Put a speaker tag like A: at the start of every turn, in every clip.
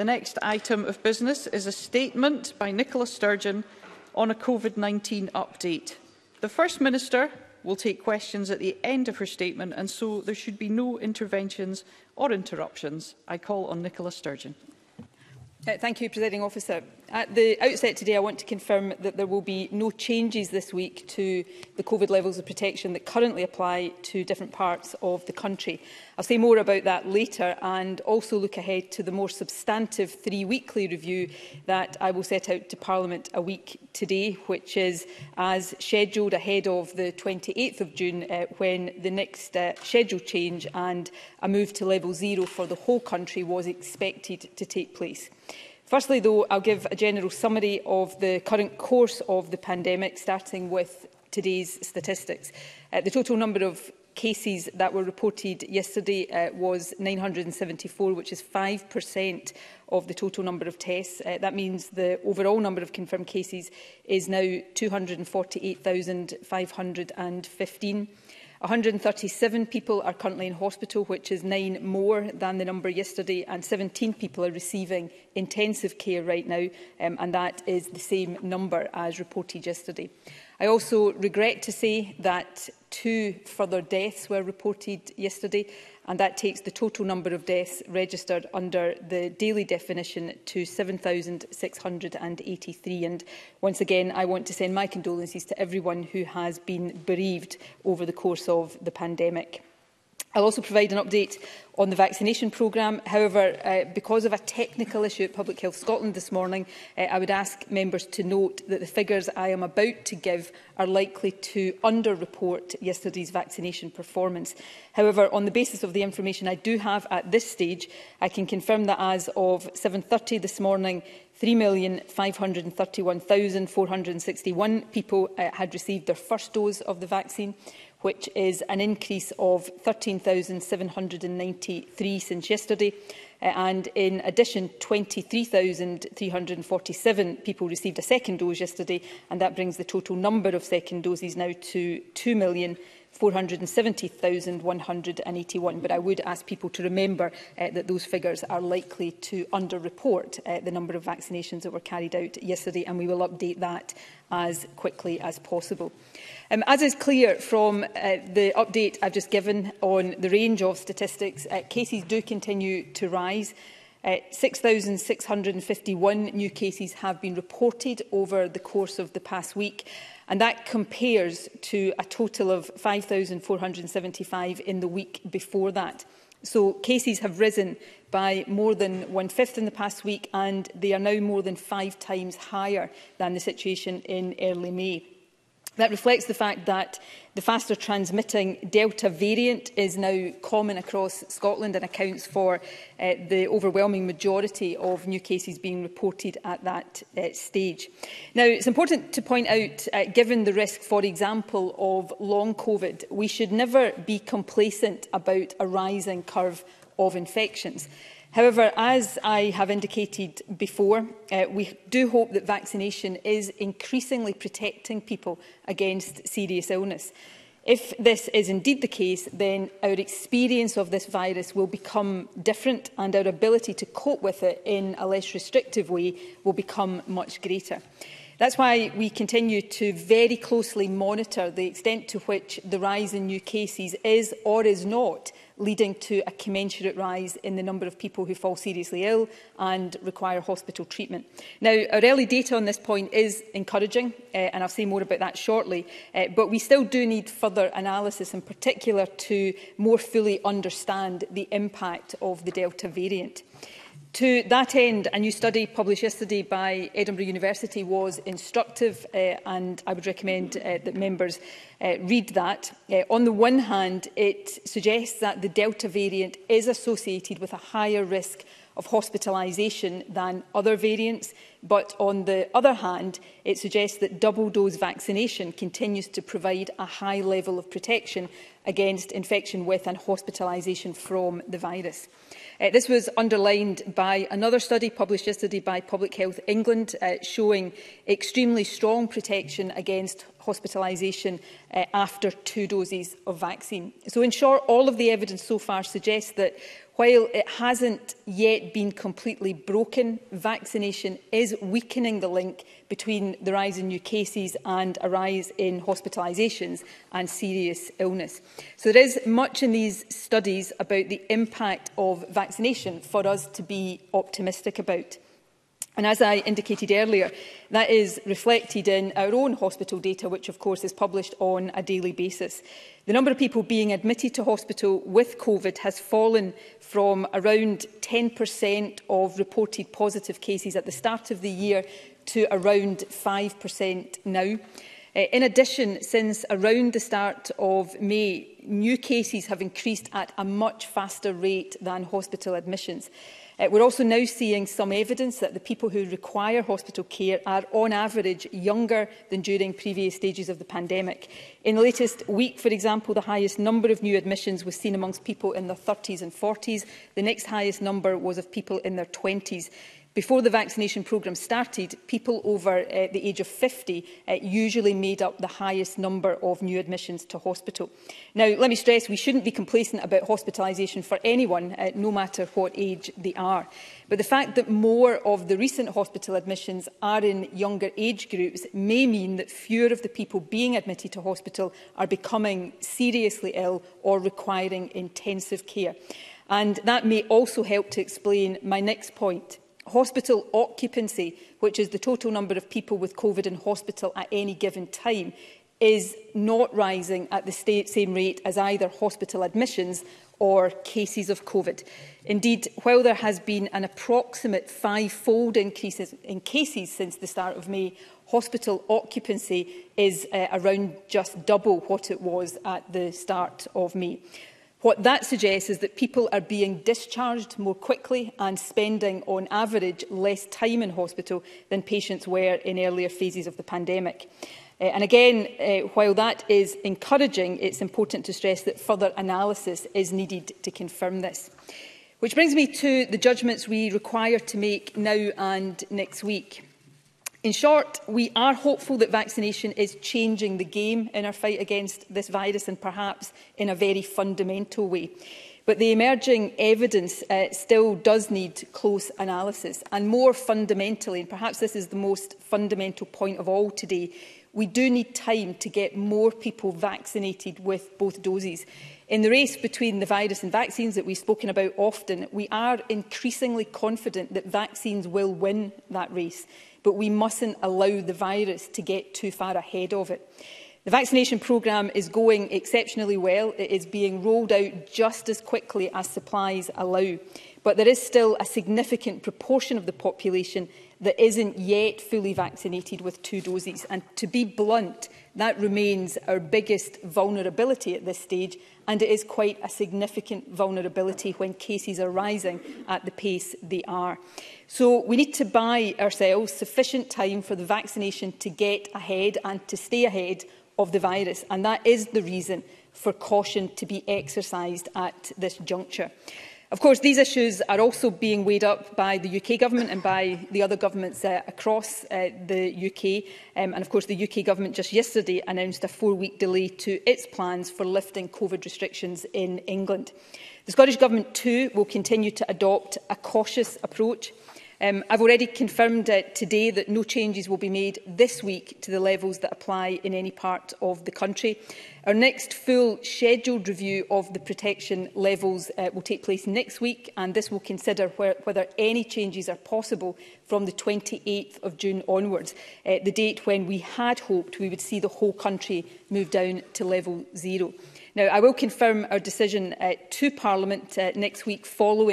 A: The next item of business is a statement by Nicola Sturgeon on a COVID-19 update. The First Minister will take questions at the end of her statement, and so there should be no interventions or interruptions. I call on Nicola Sturgeon.
B: Thank you, Presiding Officer. At the outset today, I want to confirm that there will be no changes this week to the COVID levels of protection that currently apply to different parts of the country. I'll say more about that later and also look ahead to the more substantive three-weekly review that I will set out to Parliament a week today, which is as scheduled ahead of the 28th of June, when the next schedule change and a move to level 0 for the whole country was expected to take place. Firstly, though, I'll give a general summary of the current course of the pandemic, starting with today's statistics. The total number of cases that were reported yesterday was 974, which is 5% of the total number of tests. That means the overall number of confirmed cases is now 248,515. 137 people are currently in hospital, which is 9 more than the number yesterday, and 17 people are receiving intensive care right now, and that is the same number as reported yesterday. I also regret to say that 2 further deaths were reported yesterday, and that takes the total number of deaths registered under the daily definition to 7,683. And once again, I want to send my condolences to everyone who has been bereaved over the course of the pandemic. I'll also provide an update on the vaccination programme. However, because of a technical issue at Public Health Scotland this morning, I would ask members to note that the figures I am about to give are likely to under-report yesterday's vaccination performance. However, on the basis of the information I do have at this stage, I can confirm that as of 7:30 this morning, 3,531,461 people had received their first dose of the vaccine, which is an increase of 13,793 since yesterday. And in addition, 23,347 people received a second dose yesterday, and that brings the total number of second doses now to 2,470,181. But I would ask people to remember that those figures are likely to under-report the number of vaccinations that were carried out yesterday, and we will update that as quickly as possible. As is clear from the update I've just given on the range of statistics, cases do continue to rise. 6,651 new cases have been reported over the course of the past week, and that compares to a total of 5,475 in the week before that. So cases have risen by more than 1/5 in the past week, and they are now more than 5 times higher than the situation in early May. That reflects the fact that the faster transmitting Delta variant is now common across Scotland and accounts for the overwhelming majority of new cases being reported at that stage. Now, it's important to point out, given the risk, for example, of long COVID, we should never be complacent about a rising curve of infections. However, as I have indicated before, we do hope that vaccination is increasingly protecting people against serious illness. If this is indeed the case, then our experience of this virus will become different, and our ability to cope with it in a less restrictive way will become much greater. That's why we continue to very closely monitor the extent to which the rise in new cases is or is not leading to a commensurate rise in the number of people who fall seriously ill and require hospital treatment. Now, our early data on this point is encouraging, and I'll say more about that shortly, but we still do need further analysis, in particular to more fully understand the impact of the Delta variant. To that end, a new study published yesterday by Edinburgh University was instructive, and I would recommend that members read that. On the one hand, it suggests that the Delta variant is associated with a higher risk of hospitalisation than other variants, But on the other hand, it suggests that double-dose vaccination continues to provide a high level of protection against infection with and hospitalisation from the virus. This was underlined by another study published yesterday by Public Health England, showing extremely strong protection against hospitalisation after 2 doses of vaccine. So in short, all of the evidence so far suggests that while it hasn't yet been completely broken, vaccination is weakening the link between the rise in new cases and a rise in hospitalisations and serious illness. So there is much in these studies about the impact of vaccination for us to be optimistic about. And as I indicated earlier, that is reflected in our own hospital data, which of course is published on a daily basis. The number of people being admitted to hospital with COVID has fallen from around 10% of reported positive cases at the start of the year to around 5% now. In addition, since around the start of May, new cases have increased at a much faster rate than hospital admissions. We're also now seeing some evidence that the people who require hospital care are on average younger than during previous stages of the pandemic. In the latest week, for example, the highest number of new admissions was seen amongst people in their 30s and 40s. The next highest number was of people in their 20s. Before the vaccination programme started, people over the age of 50 usually made up the highest number of new admissions to hospital. Now, let me stress, we shouldn't be complacent about hospitalisation for anyone, no matter what age they are. But the fact that more of the recent hospital admissions are in younger age groups may mean that fewer of the people being admitted to hospital are becoming seriously ill or requiring intensive care. And that may also help to explain my next point. Hospital occupancy, which is the total number of people with COVID in hospital at any given time, is not rising at the same rate as either hospital admissions or cases of COVID. Indeed, while there has been an approximate 5-fold increase in cases since the start of May, hospital occupancy is around just double what it was at the start of May. What that suggests is that people are being discharged more quickly and spending, on average, less time in hospital than patients were in earlier phases of the pandemic. And again, while that is encouraging, it's important to stress that further analysis is needed to confirm this. Which brings me to the judgments we require to make now and next week. In short, we are hopeful that vaccination is changing the game in our fight against this virus, and perhaps in a very fundamental way. But the emerging evidence still does need close analysis. And more fundamentally, and perhaps this is the most fundamental point of all today, we do need time to get more people vaccinated with both doses. In the race between the virus and vaccines that we've spoken about often, we are increasingly confident that vaccines will win that race. But we mustn't allow the virus to get too far ahead of it. The vaccination programme is going exceptionally well. It is being rolled out just as quickly as supplies allow. But there is still a significant proportion of the population that isn't yet fully vaccinated with 2 doses. And to be blunt, that remains our biggest vulnerability at this stage, and it is quite a significant vulnerability when cases are rising at the pace they are. So we need to buy ourselves sufficient time for the vaccination to get ahead and to stay ahead of the virus, and that is the reason for caution to be exercised at this juncture. Of course, these issues are also being weighed up by the UK Government and by the other governments across the UK. And of course, the UK Government just yesterday announced a 4-week delay to its plans for lifting COVID restrictions in England. The Scottish Government too will continue to adopt a cautious approach. I've already confirmed today that no changes will be made this week to the levels that apply in any part of the country. Our next full scheduled review of the protection levels will take place next week, and this will consider whether any changes are possible from the 28th of June onwards, the date when we had hoped we would see the whole country move down to level 0. Now, I will confirm our decision to Parliament next week following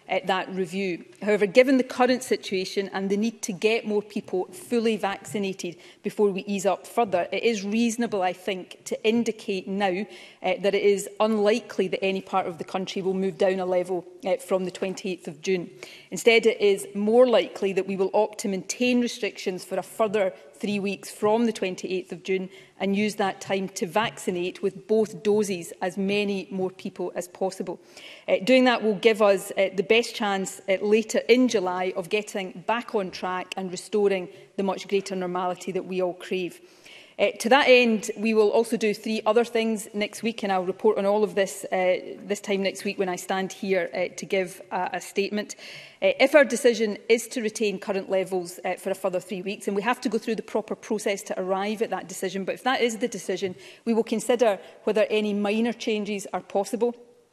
B: that review. However, given the current situation and the need to get more people fully vaccinated before we ease up further, it is reasonable, I think, to indicate now that it is unlikely that any part of the country will move down a level from the 28th of June. Instead, it is more likely that we will opt to maintain restrictions for a further 3 weeks from the 28th of June and use that time to vaccinate with both doses as many more people as possible. Doing that will give us the best chance later in July of getting back on track and restoring the much greater normality that we all crave. To that end, we will also do 3 other things next week, and I'll report on all of this this time next week when I stand here to give a statement. If our decision is to retain current levels for a further 3 weeks, and we have to go through the proper process to arrive at that decision, but if that is the decision, we will consider whether any minor changes are possible.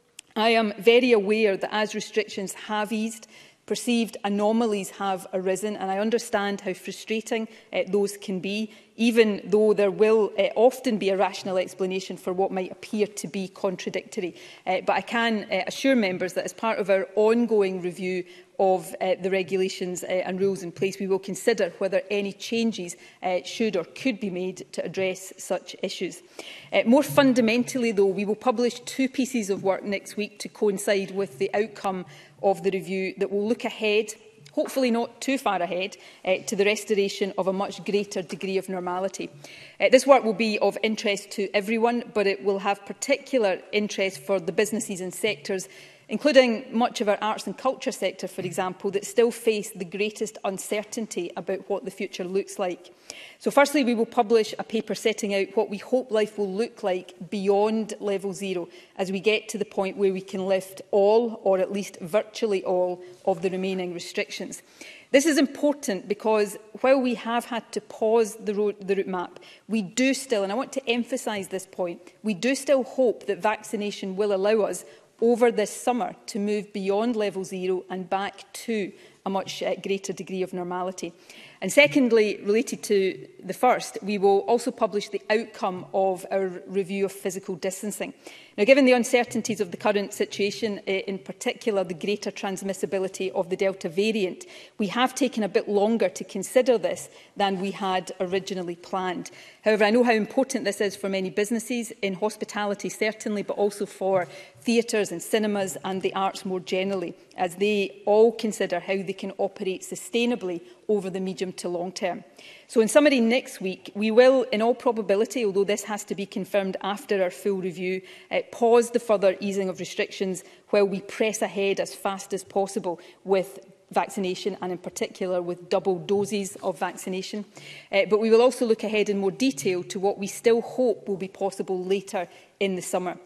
B: I am very aware that as restrictions have eased, perceived anomalies have arisen, and I understand how frustrating those can be, even though there will often be a rational explanation for what might appear to be contradictory. But I can assure members that as part of our ongoing review of the regulations and rules in place, we will consider whether any changes should or could be made to address such issues. More fundamentally, though, we will publish 2 pieces of work next week to coincide with the outcome of the review that will look ahead, hopefully not too far ahead, to the restoration of a much greater degree of normality. This work will be of interest to everyone, but it will have particular interest for the businesses and sectors, including much of our arts and culture sector, for example, that still face the greatest uncertainty about what the future looks like. So firstly, we will publish a paper setting out what we hope life will look like beyond level 0 as we get to the point where we can lift all, or at least virtually all, of the remaining restrictions. This is important because while we have had to pause the route map, we do still, and I want to emphasise this point, we do still hope that vaccination will allow us over this summer to move beyond level 0 and back to a much greater degree of normality. And secondly, related to the first, we will also publish the outcome of our review of physical distancing. Now, given the uncertainties of the current situation, in particular the greater transmissibility of the Delta variant, we have taken a bit longer to consider this than we had originally planned. However, I know how important this is for many businesses, in hospitality certainly, but also for theatres and cinemas and the arts more generally, as they all consider how they can operate sustainably over the medium to long term. So in summary, next week, we will, in all probability, although this has to be confirmed after our full review, pause the further easing of restrictions while we press ahead as fast as possible with vaccination, and in particular with double doses of vaccination. But we will also look ahead in more detail to what we still hope will be possible later in the summer.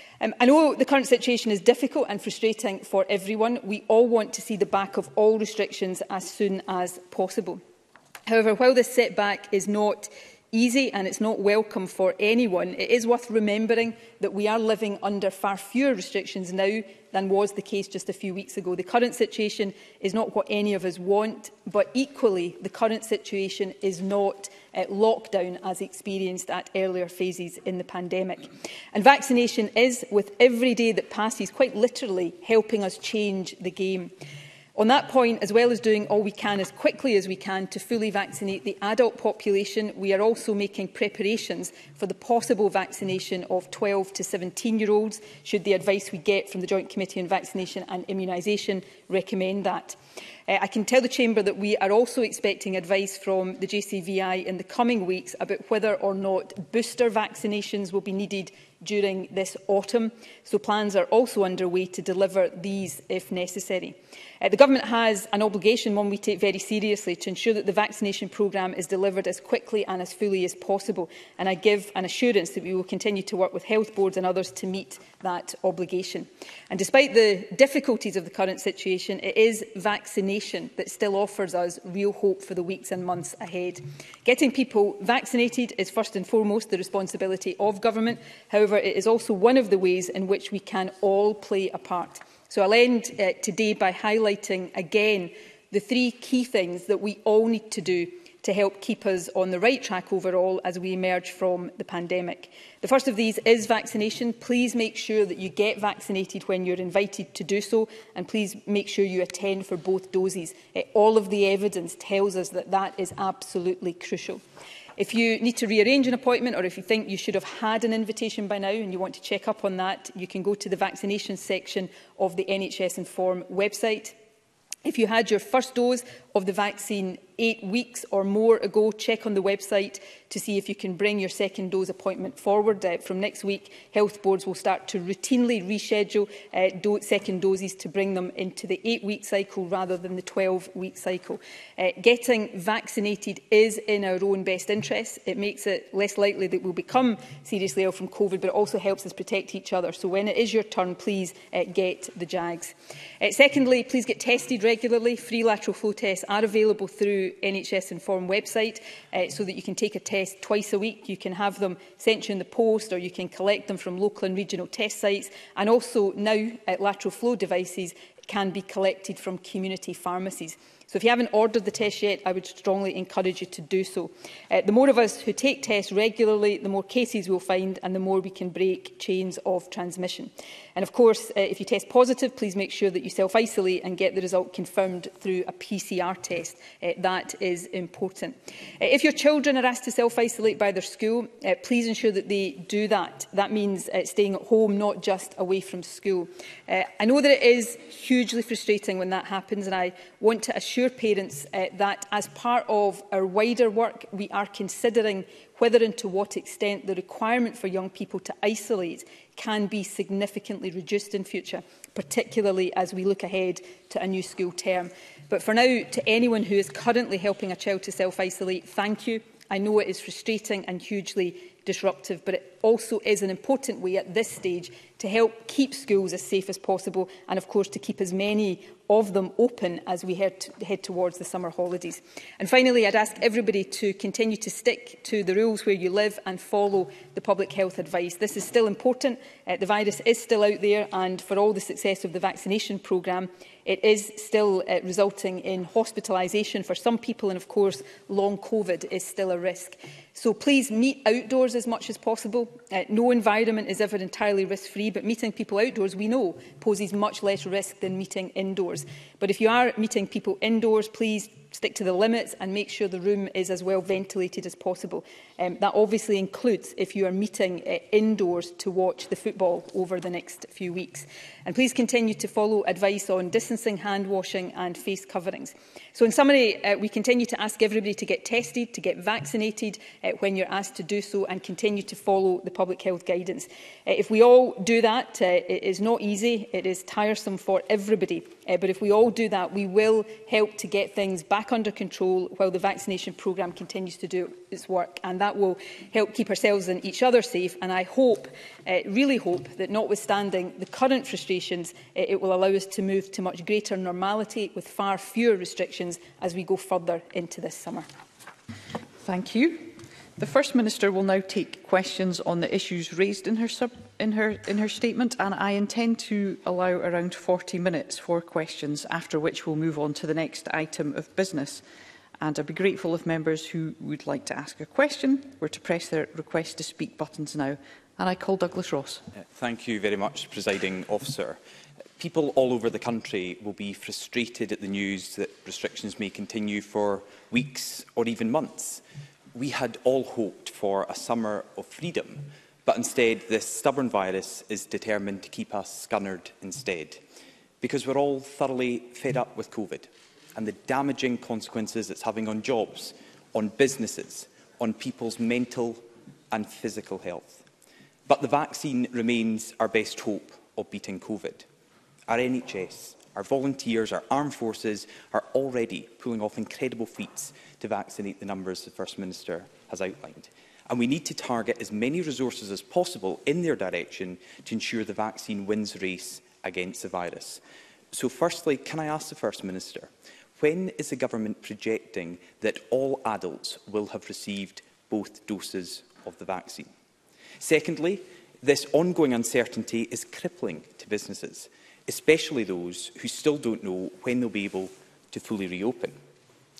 B: I know the current situation is difficult and frustrating for everyone. We all want to see the back of all restrictions as soon as possible. However, while this setback is not easy and it's not welcome for anyone, it is worth remembering that we are living under far fewer restrictions now than was the case just a few weeks ago. The current situation is not what any of us want, but equally the current situation is not lockdown as experienced at earlier phases in the pandemic. And vaccination is, with every day that passes, quite literally helping us change the game. On that point, as well as doing all we can as quickly as we can to fully vaccinate the adult population, we are also making preparations for the possible vaccination of 12 to 17-year-olds, should the advice we get from the Joint Committee on Vaccination and Immunisation recommend that. I can tell the Chamber that we are also expecting advice from the JCVI in the coming weeks about whether or not booster vaccinations will be needed during this autumn, so plans are also underway to deliver these if necessary. The Government has an obligation, one we take very seriously, to ensure that the vaccination programme is delivered as quickly and as fully as possible, and I give an assurance that we will continue to work with health boards and others to meet that obligation. And despite the difficulties of the current situation, it is vaccination that still offers us real hope for the weeks and months ahead. Getting people vaccinated is first and foremost the responsibility of Government. However, it is also one of the ways in which we can all play a part. So I'll end today by highlighting again the 3 key things that we all need to do to help keep us on the right track overall as we emerge from the pandemic. The first of these is vaccination. Please make sure that you get vaccinated when you're invited to do so, and please make sure you attend for both doses. All of the evidence tells us that that is absolutely crucial. If you need to rearrange an appointment, or if you think you should have had an invitation by now and you want to check up on that, you can go to the vaccination section of the NHS Inform website. If you had your first dose of the vaccine 8 weeks or more ago, check on the website to see if you can bring your second dose appointment forward. From next week, health boards will start to routinely reschedule second doses to bring them into the 8-week cycle rather than the 12-week cycle. Getting vaccinated is in our own best interest. It makes it less likely that we'll become seriously ill from COVID, but it also helps us protect each other. So when it is your turn, please get the Jags. Secondly, please get tested regularly. Free lateral flow tests are available through NHS Inform website so that you can take a test twice a week. You can have them sent you in the post, or you can collect them from local and regional test sites. And also now, lateral flow devices can be collected from community pharmacies. So if you haven't ordered the test yet, I would strongly encourage you to do so. The more of us who take tests regularly, the more cases we'll find and the more we can break chains of transmission. And of course, if you test positive, please make sure that you self-isolate and get the result confirmed through a PCR test. That is important. If your children are asked to self-isolate by their school, please ensure that they do that. That means staying at home, not just away from school. I know that it is hugely frustrating when that happens, and I want to assure parents that as part of our wider work, we are considering whether and to what extent the requirement for young people to isolate can be significantly reduced in future, particularly as we look ahead to a new school term. But for now, to anyone who is currently helping a child to self-isolate, thank you. I know it is frustrating and hugely disruptive, but it also is an important way at this stage to help keep schools as safe as possible and, of course, to keep as many of them open as we head towards the summer holidays. And finally, I'd ask everybody to continue to stick to the rules where you live and follow the public health advice. This is still important. The virus is still out there, and for all the success of the vaccination programme, it is still resulting in hospitalisation for some people, and of course long COVID is still a risk. So please meet outdoors as much as possible. No environment is ever entirely risk-free, but meeting people outdoors, we know, poses much less risk than meeting indoors. But if you are meeting people indoors, please stick to the limits and make sure the room is as well ventilated as possible. That obviously includes if you are meeting indoors to watch the football over the next few weeks. And please continue to follow advice on distancing, hand washing and face coverings. So in summary, we continue to ask everybody to get tested, to get vaccinated when you're asked to do so, and continue to follow the public health guidance. If we all do that, it is not easy, it is tiresome for everybody, but if we all do that, we will help to get things back under control while the vaccination programme continues to do its work, and that will help keep ourselves and each other safe. And I hope, really hope, that notwithstanding the current frustrations, it will allow us to move to much greater normality with far fewer restrictions as we go further into this summer.
A: Thank you. The First Minister will now take questions on the issues raised in her statement, and I intend to allow around 40 minutes for questions, after which we'll move on to the next item of business. And I'd be grateful if members who would like to ask a question were to press their request to speak buttons now. And I call Douglas Ross.
C: Thank you very much, Presiding Officer. People all over the country will be frustrated at the news that restrictions may continue for weeks or even months. We had all hoped for a summer of freedom, but instead this stubborn virus is determined to keep us scunnered instead, because we're all thoroughly fed up with COVID and the damaging consequences it's having on jobs, on businesses, on people's mental and physical health. But the vaccine remains our best hope of beating COVID. Our NHS, our volunteers, our armed forces are already pulling off incredible feats to vaccinate the numbers the First Minister has outlined. And we need to target as many resources as possible in their direction to ensure the vaccine wins the race against the virus. So firstly, can I ask the First Minister, when is the Government projecting that all adults will have received both doses of the vaccine? Secondly, this ongoing uncertainty is crippling to businesses, especially those who still don't know when they'll be able to fully reopen.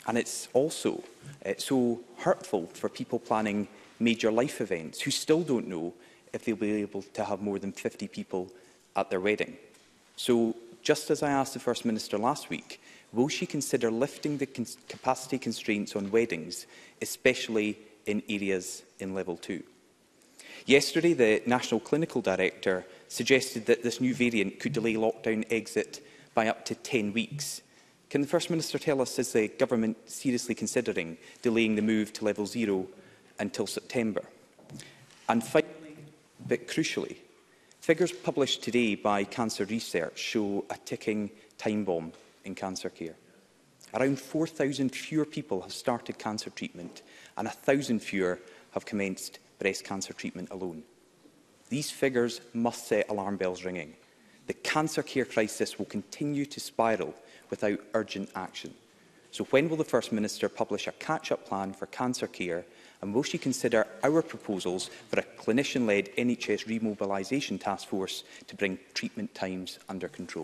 C: And it's also so hurtful for people planning major life events who still don't know if they'll be able to have more than 50 people at their wedding. So, just as I asked the First Minister last week, will she consider lifting the capacity constraints on weddings, especially in areas in Level 2? Yesterday, the National Clinical Director suggested that this new variant could delay lockdown exit by up to 10 weeks. Can the First Minister tell us, is the Government seriously considering delaying the move to Level 0 until September? And finally, but crucially, figures published today by Cancer Research show a ticking time bomb in cancer care. Around 4,000 fewer people have started cancer treatment and 1,000 fewer have commenced breast cancer treatment alone. These figures must set alarm bells ringing. The cancer care crisis will continue to spiral without urgent action. So when will the First Minister publish a catch-up plan for cancer care, and will she consider our proposals for a clinician-led NHS remobilisation task force to bring treatment times under control?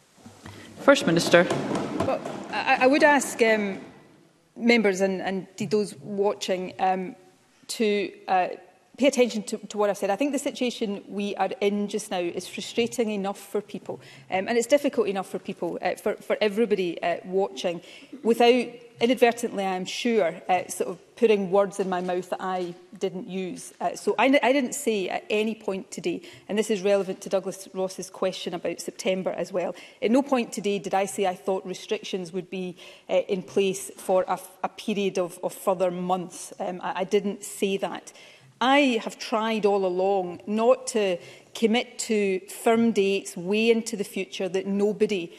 A: First Minister.
B: Well, I would ask members and indeed those watching to pay attention to what I've said. I think the situation we are in just now is frustrating enough for people, and it's difficult enough for people, for everybody watching, without inadvertently, I'm sure, sort of putting words in my mouth that I didn't use. So I didn't say at any point today, and this is relevant to Douglas Ross's question about September as well, at no point today did I say I thought restrictions would be in place for a period of further months. I didn't say that. I have tried all along not to commit to firm dates way into the future that nobody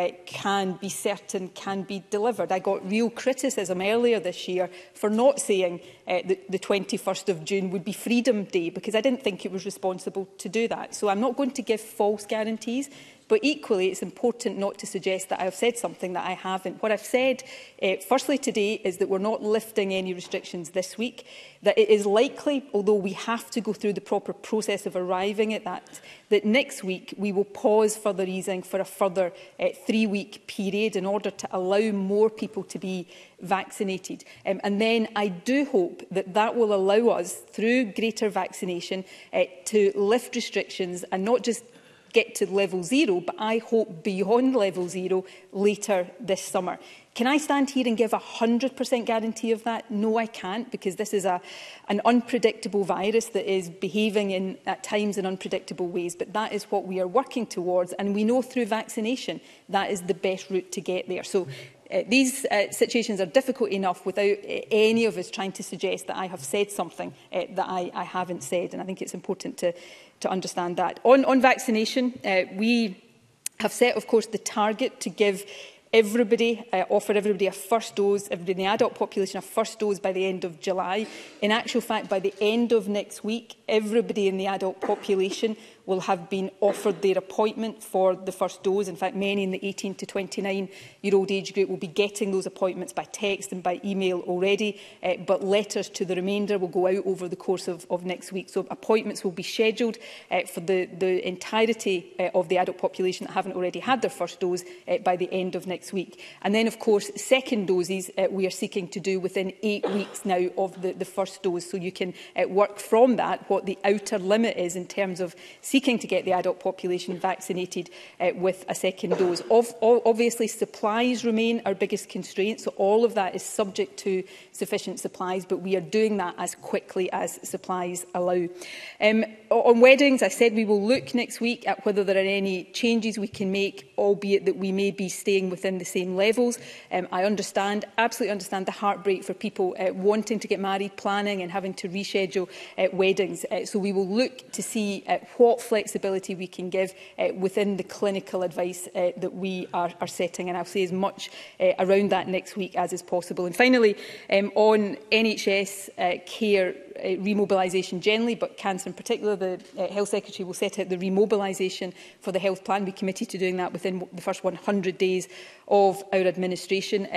B: can be certain can be delivered. I got real criticism earlier this year for not saying the 21st of June would be Freedom Day, because I didn't think it was responsible to do that. So I'm not going to give false guarantees. But equally, it's important not to suggest that I have said something that I haven't. What I've said, firstly today, is that we're not lifting any restrictions this week, that it is likely, although we have to go through the proper process of arriving at that next week we will pause further easing for a further 3-week period in order to allow more people to be vaccinated. And then I do hope that that will allow us, through greater vaccination, to lift restrictions and not just get to level 0, but I hope beyond level 0 later this summer. Can I stand here and give a 100% guarantee of that? No, I can't, because this is an unpredictable virus that is behaving at times in unpredictable ways. But that is what we are working towards, and we know through vaccination that is the best route to get there. So these situations are difficult enough without any of us trying to suggest that I have said something that I haven't said, and I think it's important to understand that. On vaccination, we have set, of course, the target to give everybody, offer everybody a first dose, everybody in the adult population a first dose by the end of July. In actual fact, by the end of next week, everybody in the adult population will have been offered their appointment for the first dose. In fact, many in the 18 to 29-year-old age group will be getting those appointments by text and by email already, but letters to the remainder will go out over the course of next week. So appointments will be scheduled for the entirety of the adult population that haven't already had their first dose by the end of next week. And then, of course, second doses we are seeking to do within 8 weeks now of the first dose. So you can work from that what the outer limit is in terms of seeking to get the adult population vaccinated with a second dose. Obviously, supplies remain our biggest constraint, so all of that is subject to sufficient supplies, but we are doing that as quickly as supplies allow. On weddings, I said we will look next week at whether there are any changes we can make, albeit that we may be staying within the same levels. I absolutely understand the heartbreak for people wanting to get married, planning and having to reschedule weddings. So we will look to see what flexibility we can give within the clinical advice that we are setting, and I'll say as much around that next week as is possible. And finally, on NHS care remobilisation generally, but cancer in particular, the Health Secretary will set out the remobilisation for the health plan. We committed to doing that within the first 100 days of our administration.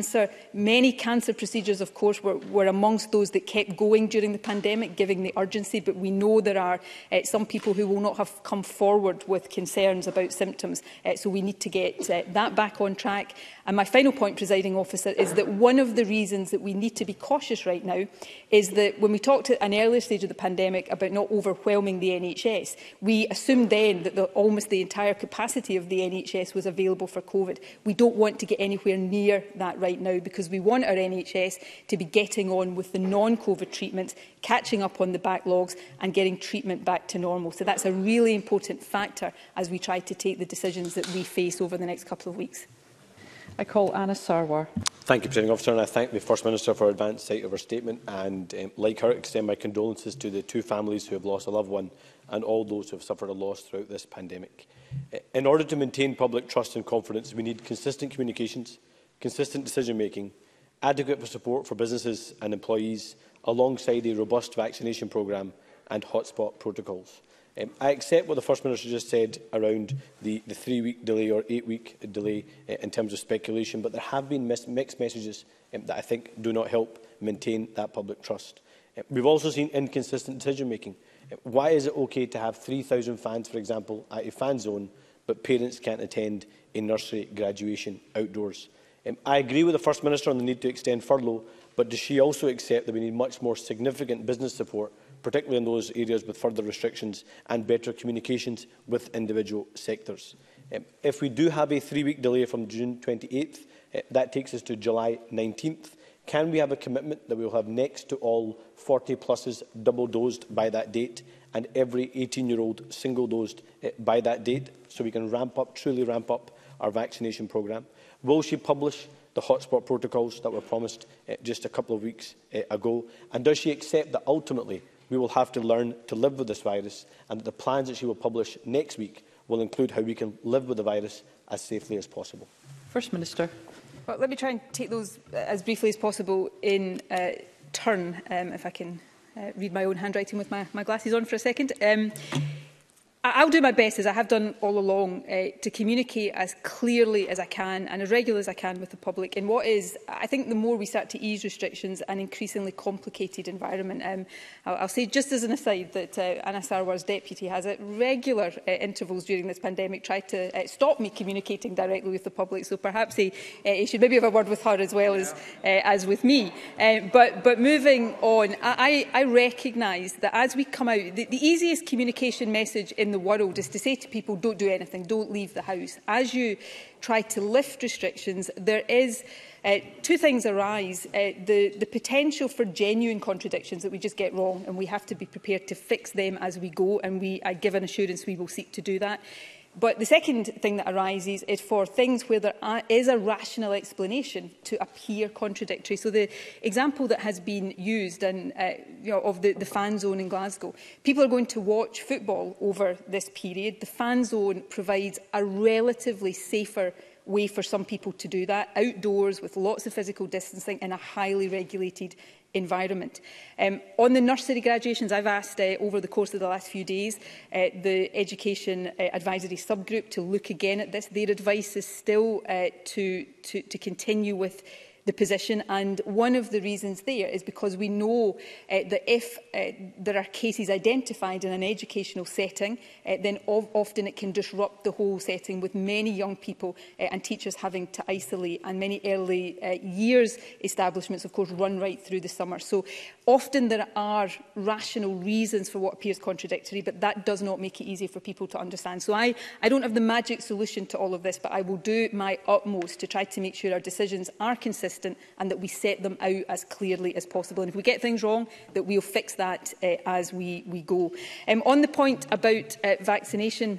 B: Many cancer procedures, of course, were amongst those that kept going during the pandemic, giving the urgency, but we know there are some people who will not have come forward with concerns about symptoms, so we need to get that back on track. And my final point, Presiding Officer, is that one of the reasons that we need to be cautious right now is that when we talked at an earlier stage of the pandemic about not overwhelming the NHS, we assumed then that almost the entire capacity of the NHS was available for COVID. We don't want to get anywhere near that right now, because we want our NHS to be getting on with the non-COVID treatments, catching up on the backlogs and getting treatment back to normal. So that's a really important factor as we try to take the decisions that we face over the next couple of weeks.
A: I call Anna Sarwar.
D: Thank you, Presiding Officer, and I thank the First Minister for advance sight of her statement and, like her, extend my condolences to the two families who have lost a loved one and all those who have suffered a loss throughout this pandemic. In order to maintain public trust and confidence, we need consistent communications, consistent decision-making, adequate support for businesses and employees, alongside a robust vaccination programme and hotspot protocols. I accept what the First Minister just said around the 3-week delay or 8-week delay in terms of speculation, but there have been mixed messages that I think do not help maintain that public trust. We've also seen inconsistent decision-making. Why is it okay to have 3,000 fans, for example, at a fan zone, but parents can't attend a nursery graduation outdoors? I agree with the First Minister on the need to extend furlough, but does she also accept that we need much more significant business support, particularly in those areas with further restrictions, and better communications with individual sectors? If we do have a 3-week delay from June 28th, that takes us to July 19th. Can we have a commitment that we will have next to all 40-pluses double-dosed by that date and every 18-year-old single-dosed by that date, so we can truly ramp up our vaccination programme? Will she publish the hotspot protocols that were promised just a couple of weeks ago? And does she accept that ultimately we will have to learn to live with this virus, and that the plans that she will publish next week will include how we can live with the virus as safely as possible?
A: First Minister.
B: Well, let me try and take those as briefly as possible in turn, if I can read my own handwriting with my glasses on for a second. I'll do my best, as I have done all along, to communicate as clearly as I can and as regularly as I can with the public in what is, I think, the more we start to ease restrictions, an increasingly complicated environment. I'll say, just as an aside, that Anna Sarwar's deputy has at regular intervals during this pandemic tried to stop me communicating directly with the public, so perhaps he should maybe have a word with her as well as with me. But moving on, I recognise that as we come out, the easiest communication message in the world is to say to people, don't do anything, don't leave the house. As you try to lift restrictions, there is two things arise. The potential for genuine contradictions that we just get wrong, and we have to be prepared to fix them as we go, and I give an assurance we will seek to do that. But the second thing that arises is for things where there is a rational explanation to appear contradictory. So the example that has been used of the fan zone in Glasgow, people are going to watch football over this period. The fan zone provides a relatively safer way for some people to do that, outdoors with lots of physical distancing in a highly regulated environment. On the nursery graduations, I've asked over the course of the last few days the Education Advisory Subgroup to look again at this. Their advice is still to continue with the position, and one of the reasons there is because we know that if there are cases identified in an educational setting, then often it can disrupt the whole setting, with many young people and teachers having to isolate, and many early years establishments, of course, run right through the summer. So often there are rational reasons for what appears contradictory, but that does not make it easy for people to understand. So I don't have the magic solution to all of this, but I will do my utmost to try to make sure our decisions are consistent and that we set them out as clearly as possible. And if we get things wrong, that we'll fix that as we go. On the point about vaccination,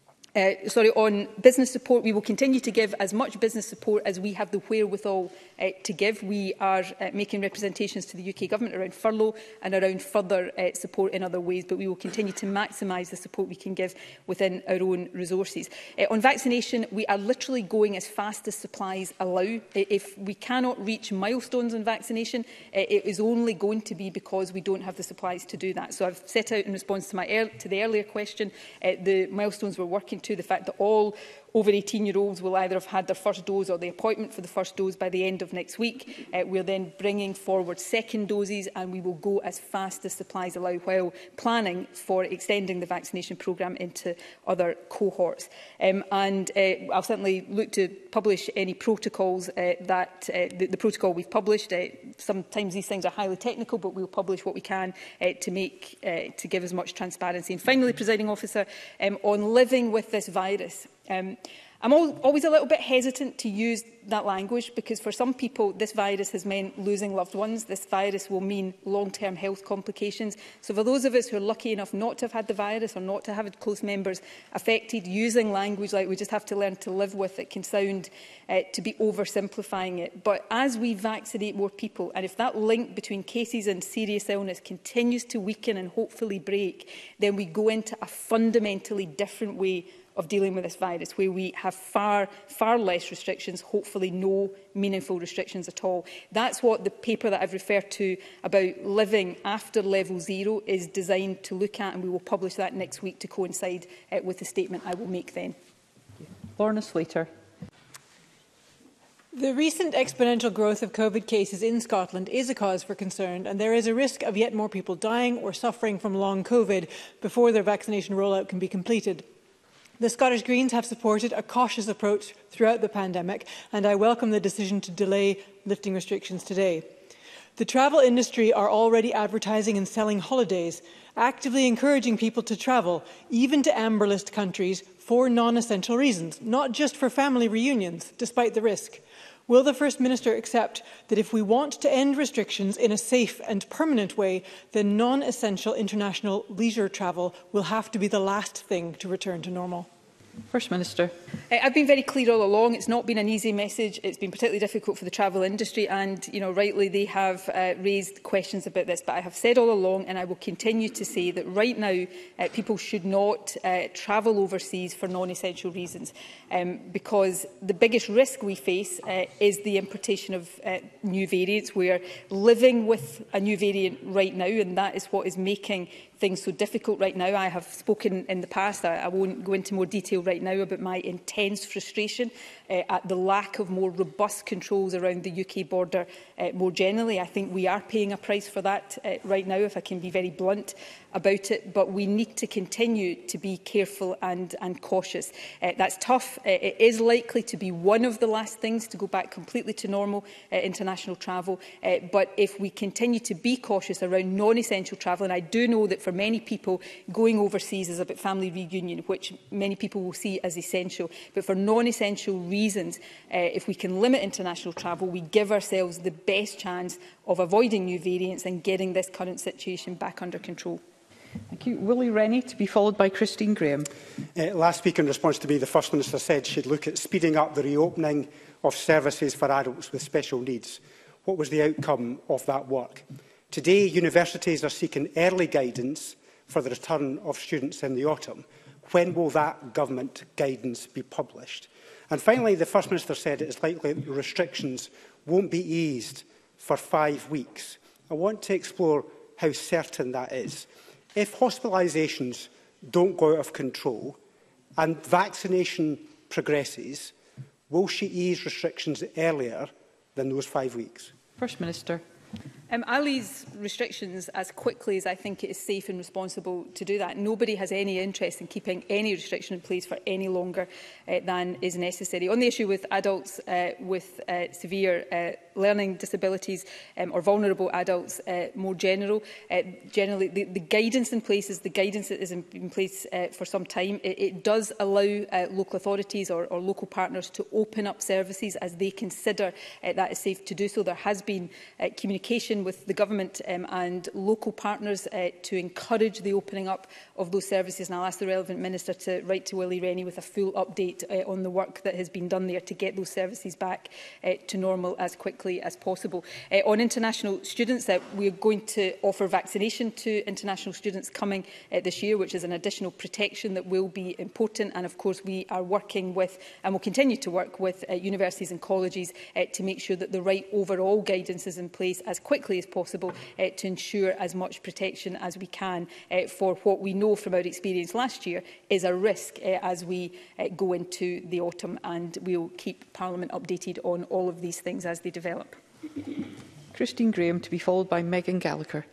B: on business support, we will continue to give as much business support as we have the wherewithal to give. We are making representations to the UK Government around furlough and around further support in other ways, but we will continue to maximise the support we can give within our own resources. On vaccination, we are literally going as fast as supplies allow. If we cannot reach milestones on vaccination, it is only going to be because we don't have the supplies to do that. So I've set out in response to the earlier question the milestones we're working to, the fact that all over 18-year-olds will either have had their first dose or the appointment for the first dose by the end of next week. We're then bringing forward second doses, and we will go as fast as supplies allow while planning for extending the vaccination programme into other cohorts. I'll certainly look to publish any protocols the protocol we've published. Sometimes these things are highly technical, but we'll publish what we can to give as much transparency. And finally, Presiding Officer, on living with this virus. I'm always a little bit hesitant to use that language because for some people this virus has meant losing loved ones. This virus will mean long-term health complications. So for those of us who are lucky enough not to have had the virus or not to have had close members affected, using language like we just have to learn to live with it can sound to be oversimplifying it. But as we vaccinate more people, and if that link between cases and serious illness continues to weaken and hopefully break, then we go into a fundamentally different way of dealing with this virus, where we have far less restrictions, hopefully no meaningful restrictions at all. That's what the paper that I've referred to about living after level 0 is designed to look at, and we will publish that next week to coincide with the statement I will make then.
A: Lorna Slater.
E: The recent exponential growth of COVID cases in Scotland is a cause for concern, and there is a risk of yet more people dying or suffering from long COVID before their vaccination rollout can be completed. The Scottish Greens have supported a cautious approach throughout the pandemic, and I welcome the decision to delay lifting restrictions today. The travel industry are already advertising and selling holidays, actively encouraging people to travel, even to amber list countries, for non-essential reasons, not just for family reunions, despite the risk. Will the First Minister accept that if we want to end restrictions in a safe and permanent way, then non-essential international leisure travel will have to be the last thing to return to normal?
A: First Minister.
B: I've been very clear all along. It's not been an easy message. It's been particularly difficult for the travel industry and, rightly they have raised questions about this. But I have said all along, and I will continue to say, that right now people should not travel overseas for non-essential reasons because the biggest risk we face is the importation of new variants. We are living with a new variant right now, and that is what is making things so difficult right now. I have spoken in the past, I won't go into more detail right now, about my intense frustration at the lack of more robust controls around the UK border more generally. I think we are paying a price for that right now, if I can be very blunt about it, but we need to continue to be careful and cautious. That's tough. It is likely to be one of the last things to go back completely to normal international travel, but if we continue to be cautious around non-essential travel, and I do know that for many people going overseas is about family reunion, which many people will see as essential, but for non-essential reasons, if we can limit international travel, we give ourselves the best chance of avoiding new variants and getting this current situation back under control.
A: Thank you. Willie Rennie, to be followed by Christine Graham.
F: Last week, in response to me, the First Minister said she'd look at speeding up the reopening of services for adults with special needs. What was the outcome of that work? Today, universities are seeking early guidance for the return of students in the autumn. When will that government guidance be published? And finally, the First Minister said it is likely that restrictions won't be eased for 5 weeks. I want to explore how certain that is. If hospitalisations don't go out of control and vaccination progresses, will she ease restrictions earlier than those 5 weeks?
A: First Minister.
B: I'll ease restrictions as quickly as I think it is safe and responsible to do that. Nobody has any interest in keeping any restriction in place for any longer than is necessary. On the issue with adults with severe learning disabilities or vulnerable adults more generally, the guidance in place is the guidance that is in place for some time. It does allow local authorities or local partners to open up services as they consider that is safe to do so. There has been communication with the government and local partners to encourage the opening up of those services, and I'll ask the relevant minister to write to Willie Rennie with a full update on the work that has been done there to get those services back to normal as quickly as possible. On international students, we are going to offer vaccination to international students coming this year, which is an additional protection that will be important, and of course we are working with and will continue to work with universities and colleges to make sure that the right overall guidance is in place as quickly quickly as possible to ensure as much protection as we can for what we know from our experience last year is a risk as we go into the autumn, and we will keep Parliament updated on all of these things as they develop.
A: Christine Graham, to be followed by Megan Gallagher.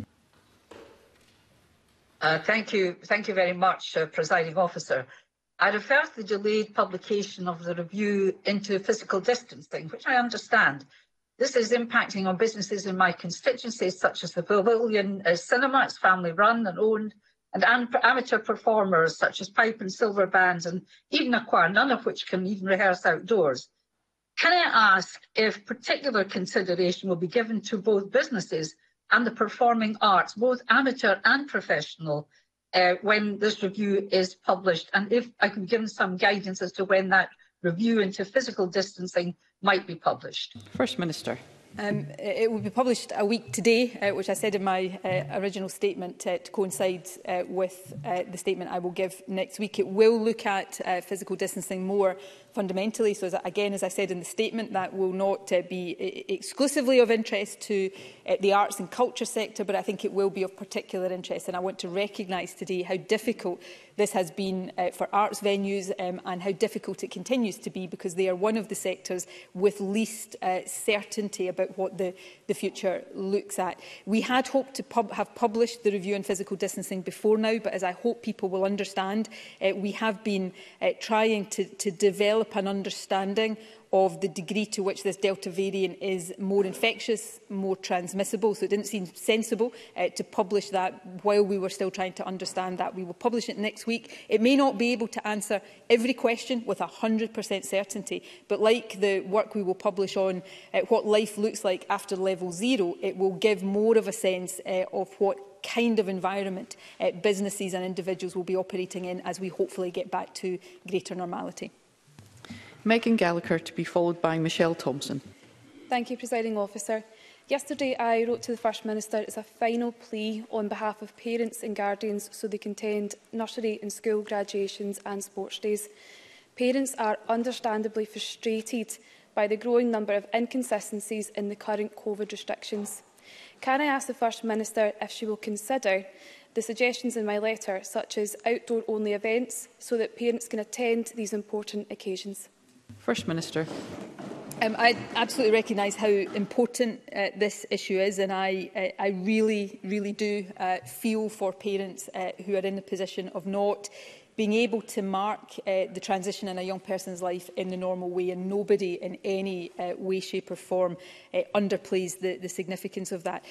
G: Thank you very much, Presiding Officer. I refer to the delayed publication of the review into physical distancing, which I understand. This is impacting on businesses in my constituencies, such as the Pavilion Cinema, it's family run and owned, and amateur performers such as pipe and silver bands, and even a choir, none of which can even rehearse outdoors. Can I ask if particular consideration will be given to both businesses and the performing arts, both amateur and professional, when this review is published, and if I can give some guidance as to when that review into physical distancing might be published?
A: First Minister.
B: It will be published a week today, which I said in my original statement to coincide with the statement I will give next week. It will look at physical distancing more fundamentally. So, as I said in the statement, that will not be exclusively of interest to the arts and culture sector, but I think it will be of particular interest. And I want to recognise today how difficult this has been for arts venues and how difficult it continues to be, because they are one of the sectors with least certainty about what the future looks at. We had hoped to have published the review on physical distancing before now, but as I hope people will understand, we have been trying to develop an understanding of the degree to which this Delta variant is more infectious, more transmissible. So it didn't seem sensible to publish that while we were still trying to understand that. We will publish it next week. It may not be able to answer every question with 100% certainty, but like the work we will publish on what life looks like after level 0, it will give more of a sense of what kind of environment businesses and individuals will be operating in as we hopefully get back to greater normality.
A: Megan Gallagher, to be followed by Michelle Thompson.
H: Thank you, Presiding Officer. Yesterday I wrote to the First Minister as a final plea on behalf of parents and guardians so they can attend nursery and school graduations and sports days. Parents are understandably frustrated by the growing number of inconsistencies in the current COVID restrictions. Can I ask the First Minister if she will consider the suggestions in my letter, such as outdoor-only events, so that parents can attend these important occasions?
A: First Minister.
B: I absolutely recognise how important this issue is, and I really do feel for parents who are in the position of not being able to mark the transition in a young person's life in the normal way, and nobody in any way, shape or form underplays the significance of that.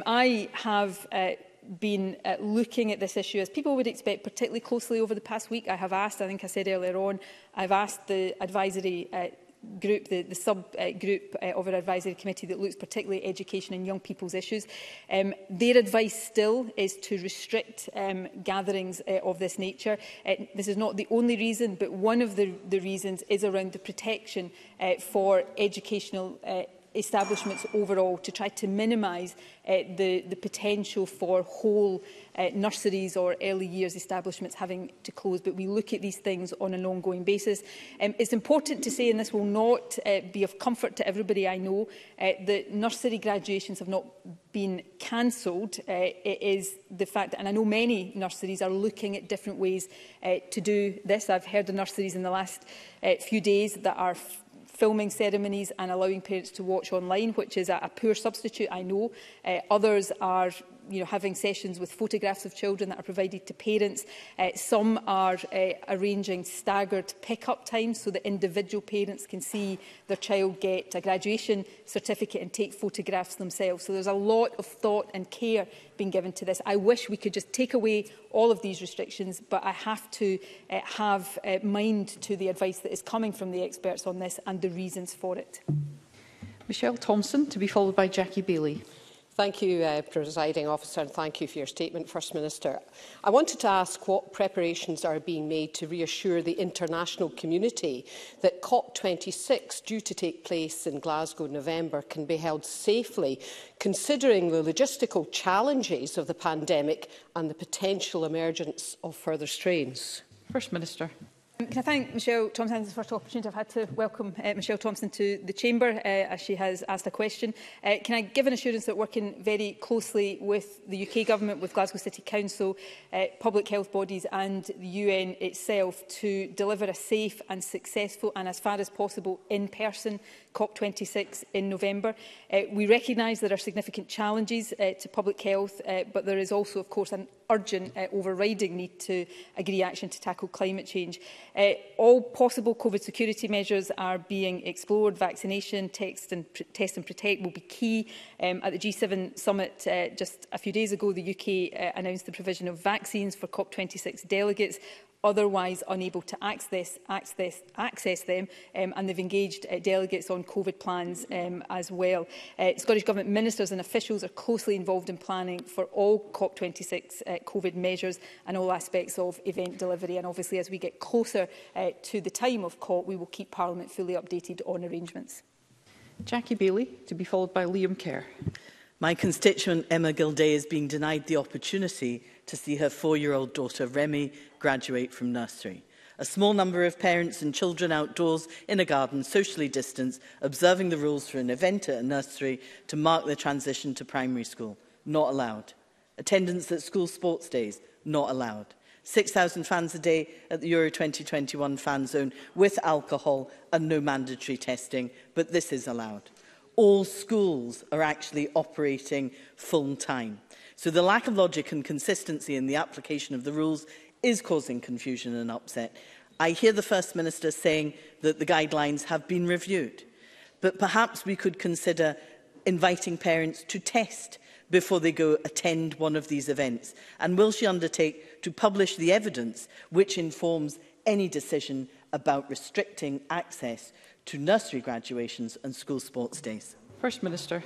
B: I have been looking at this issue, as people would expect, particularly closely over the past week. I have asked, I think I said earlier on, I've asked the advisory group, the sub-group of our advisory committee that looks particularly at education and young people's issues. Their advice still is to restrict gatherings of this nature. This is not the only reason, but one of the reasons is around the protection for educational establishments overall, to try to minimise the potential for whole nurseries or early years establishments having to close. But we look at these things on an ongoing basis. It's important to say, and this will not be of comfort to everybody I know, that nursery graduations have not been cancelled. It is the fact, and I know many nurseries are looking at different ways to do this. I've heard of nurseries in the last few days that are filming ceremonies and allowing parents to watch online, which is a poor substitute, I know. Others are having sessions with photographs of children that are provided to parents. Some are arranging staggered pick-up times so that individual parents can see their child get a graduation certificate and take photographs themselves. So there's a lot of thought and care being given to this. I wish we could just take away all of these restrictions, but I have to have mind to the advice that is coming from the experts on this and the reasons for it.
A: Michelle Thompson, to be followed by Jackie Bailey.
I: Thank you, Presiding Officer, and thank you for your statement, First Minister. I wanted to ask what preparations are being made to reassure the international community that COP26, due to take place in Glasgow in November, can be held safely, considering the logistical challenges of the pandemic and the potential emergence of further strains.
A: First Minister.
B: Can I thank Michelle Thompson? This is the first opportunity I've had to welcome Michelle Thompson to the Chamber, as she has asked a question. Can I give an assurance that working very closely with the UK Government, with Glasgow City Council, public health bodies and the UN itself to deliver a safe and successful and, as far as possible, in-person COP26 in November? We recognise there are significant challenges to public health, but there is also, of course, an urgent overriding need to agree action to tackle climate change. All possible COVID security measures are being explored. Vaccination, test and protect will be key. At the G7 summit just a few days ago, the UK announced the provision of vaccines for COP26 delegates otherwise unable to access them, and they've engaged delegates on COVID plans as well. Scottish Government ministers and officials are closely involved in planning for all COP26 COVID measures and all aspects of event delivery. And obviously, as we get closer to the time of COP, we will keep Parliament fully updated on arrangements.
A: Jackie Bailey, to be followed by Liam Kerr.
J: My constituent Emma Gilday is being denied the opportunity to see her 4-year-old daughter Remy graduate from nursery. A small number of parents and children outdoors in a garden, socially distanced, observing the rules for an event at a nursery to mark their transition to primary school. Not allowed. Attendance at school sports days. Not allowed. 6,000 fans a day at the Euro 2021 fan zone with alcohol and no mandatory testing, but this is allowed. All schools are actually operating full time. So the lack of logic and consistency in the application of the rules is causing confusion and upset. I hear the First Minister saying that the guidelines have been reviewed, but perhaps we could consider inviting parents to test before they go attend one of these events. And will she undertake to publish the evidence which informs any decision about restricting access to nursery graduations and school sports days?
A: First Minister.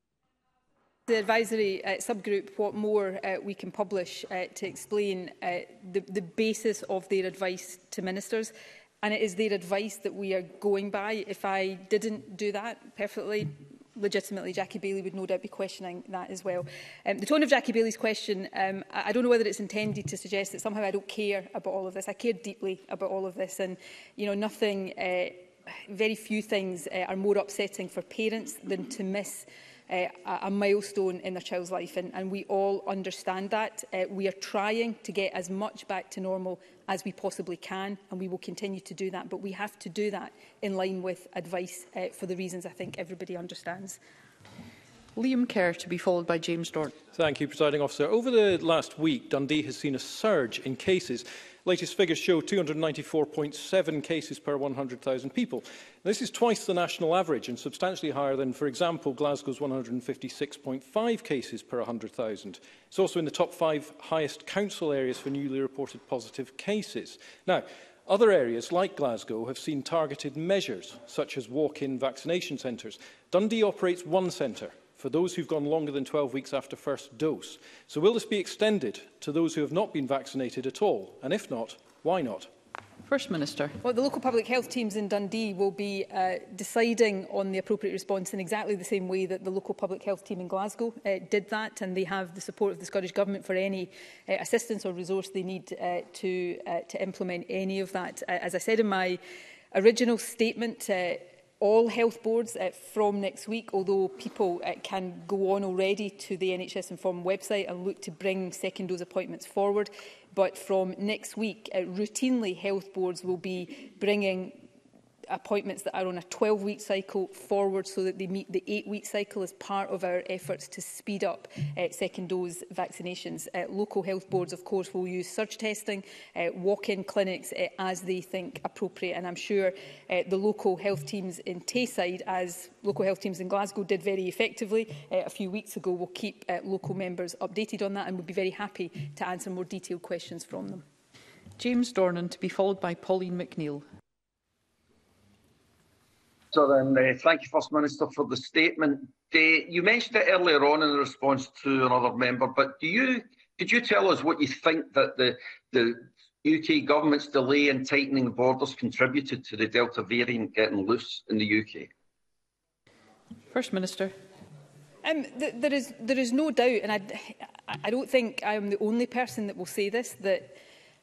B: The advisory subgroup, what more we can publish to explain the basis of their advice to ministers, and it is their advice that we are going by. If I didn't do that, perfectly legitimately, Jackie Bailey would no doubt be questioning that as well. The tone of Jackie Bailey's question, I don't know whether it's intended to suggest that somehow I don't care about all of this. I care deeply about all of this, and nothing, very few things are more upsetting for parents than to miss a milestone in their child's life, and we all understand that. We are trying to get as much back to normal as we possibly can, and we will continue to do that, but we have to do that in line with advice for the reasons I think everybody understands.
A: Liam Kerr, to be followed by James Dorn.
K: Thank you, Presiding Officer. Over the last week, Dundee has seen a surge in cases. Latest figures show 294.7 cases per 100,000 people. This is twice the national average and substantially higher than, for example, Glasgow's 156.5 cases per 100,000. It's also in the top 5 highest council areas for newly reported positive cases. Now, other areas like Glasgow have seen targeted measures, such as walk-in vaccination centres. Dundee operates one centre for those who've gone longer than 12 weeks after first dose. So will this be extended to those who have not been vaccinated at all? And if not, why not?
A: First Minister.
B: Well, the local public health teams in Dundee will be deciding on the appropriate response in exactly the same way that the local public health team in Glasgow did that, and they have the support of the Scottish Government for any assistance or resource they need to implement any of that. As I said in my original statement, all health boards from next week, although people can go on already to the NHS Inform website and look to bring second dose appointments forward. But from next week, routinely health boards will be bringing appointments that are on a 12-week cycle forward so that they meet the 8-week cycle as part of our efforts to speed up second dose vaccinations. Local health boards, of course, will use surge testing, walk-in clinics as they think appropriate, and I'm sure the local health teams in Tayside, as local health teams in Glasgow did very effectively a few weeks ago, will keep local members updated on that and would be very happy to answer more detailed questions from them.
A: James Dornan, to be followed by Pauline McNeill.
L: And thank you, First Minister, for the statement. You mentioned it earlier on in response to another member, but could you tell us what you think that the UK government's delay in tightening the borders contributed to the Delta variant getting loose in the UK?
A: First Minister.
B: There is no doubt, and I don't think I am the only person that will say this, that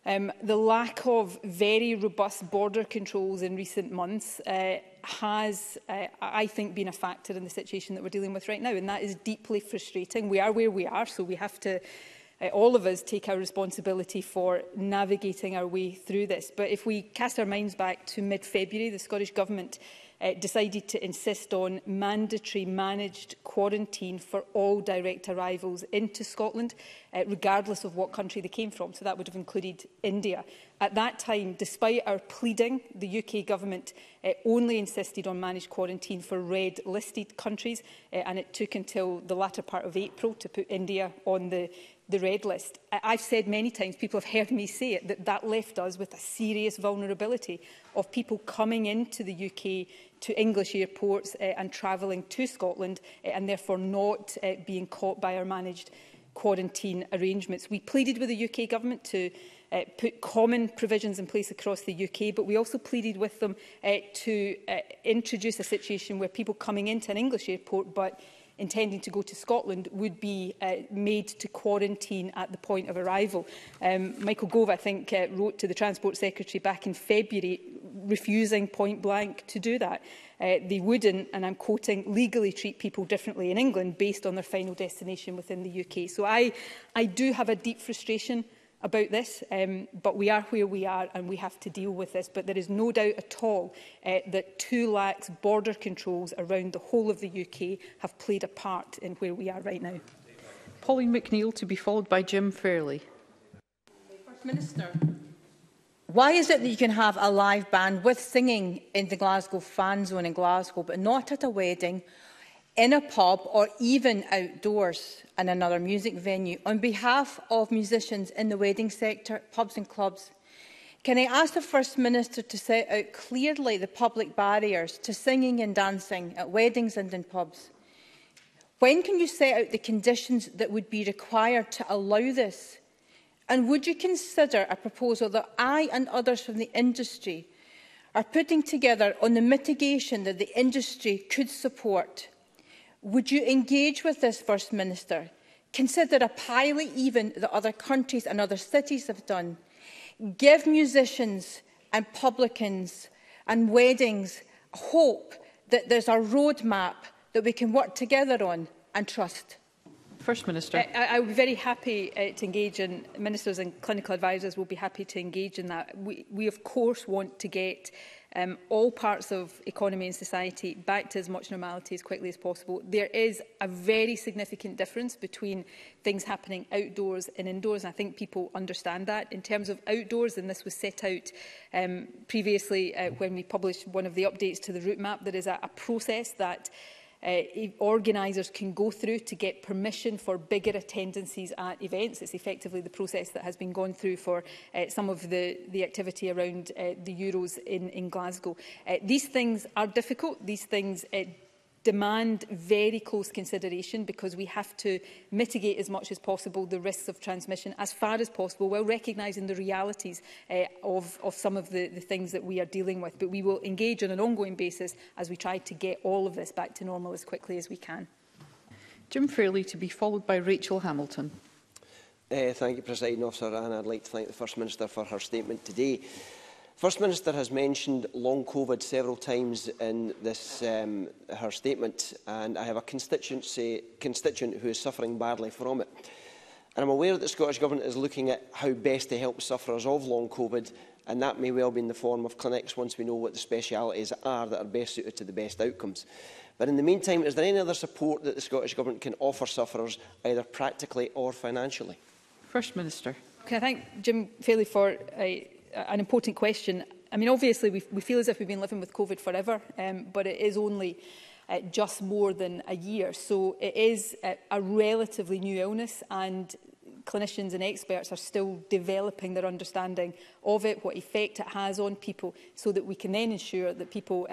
B: The lack of very robust border controls in recent months has, I think, been a factor in the situation that we're dealing with right now, and that is deeply frustrating. We are where we are, so we have to, all of us, take our responsibility for navigating our way through this. But if we cast our minds back to mid-February, the Scottish Government decided to insist on mandatory managed quarantine for all direct arrivals into Scotland, regardless of what country they came from. So that would have included India. At that time, despite our pleading, the UK Government only insisted on managed quarantine for red-listed countries, and it took until the latter part of April to put India on the red list. I've said many times, people have heard me say it, that left us with a serious vulnerability of people coming into the UK to English airports and travelling to Scotland and therefore not being caught by our managed quarantine arrangements. We pleaded with the UK Government to put common provisions in place across the UK, but we also pleaded with them to introduce a situation where people coming into an English airport but intending to go to Scotland would be made to quarantine at the point of arrival. Michael Gove, I think, wrote to the Transport Secretary back in February refusing point blank to do that. They wouldn't, and I'm quoting, legally treat people differently in England based on their final destination within the UK. So I do have a deep frustration about this, but we are where we are and we have to deal with this. But there is no doubt at all that too lax border controls around the whole of the UK have played a part in where we are right now.
A: Pauline McNeill, to be followed by Jim Fairley.
M: First Minister, why is it that you can have a live band with singing in the Glasgow fan zone in Glasgow, but not at a wedding, in a pub or even outdoors in another music venue? On behalf of musicians in the wedding sector, pubs and clubs, can I ask the First Minister to set out clearly the public barriers to singing and dancing at weddings and in pubs? When can you set out the conditions that would be required to allow this? And would you consider a proposal that I and others from the industry are putting together on the mitigation that the industry could support? Would you engage with this, First Minister? Consider a pilot even that other countries and other cities have done. Give musicians and publicans and weddings hope that there's a roadmap that we can work together on and trust.
A: First Minister.
B: I would be very happy to engage, and ministers and clinical advisers will be happy to engage in that. We of course want to get all parts of economy and society back to as much normality as quickly as possible. There is a very significant difference between things happening outdoors and indoors, and I think people understand that. In terms of outdoors, and this was set out previously when we published one of the updates to the route map, there is a process that organisers can go through to get permission for bigger attendances at events. It's effectively the process that has been gone through for some of the activity around the Euros in Glasgow. These things are difficult. These things demand very close consideration because we have to mitigate as much as possible the risks of transmission as far as possible, while recognising the realities of some of the things that we are dealing with. But we will engage on an ongoing basis as we try to get all of this back to normal as quickly as we can.
A: Jim Fairley, to be followed by Rachel Hamilton.
N: Thank you, Presiding Officer, and I'd like to thank the First Minister for her statement today. First Minister has mentioned long COVID several times in this, her statement, and I have a constituent who is suffering badly from it. And I'm aware that the Scottish Government is looking at how best to help sufferers of long COVID, and that may well be in the form of clinics once we know what the specialities are that are best suited to the best outcomes. But in the meantime, is there any other support that the Scottish Government can offer sufferers, either practically or financially?
A: First Minister.
B: Can I thank Jim Fairley for an important question. I mean, obviously, we feel as if we've been living with COVID forever, but it is only just more than a year. So it is a relatively new illness, and clinicians and experts are still developing their understanding of it, what effect it has on people, so that we can then ensure that people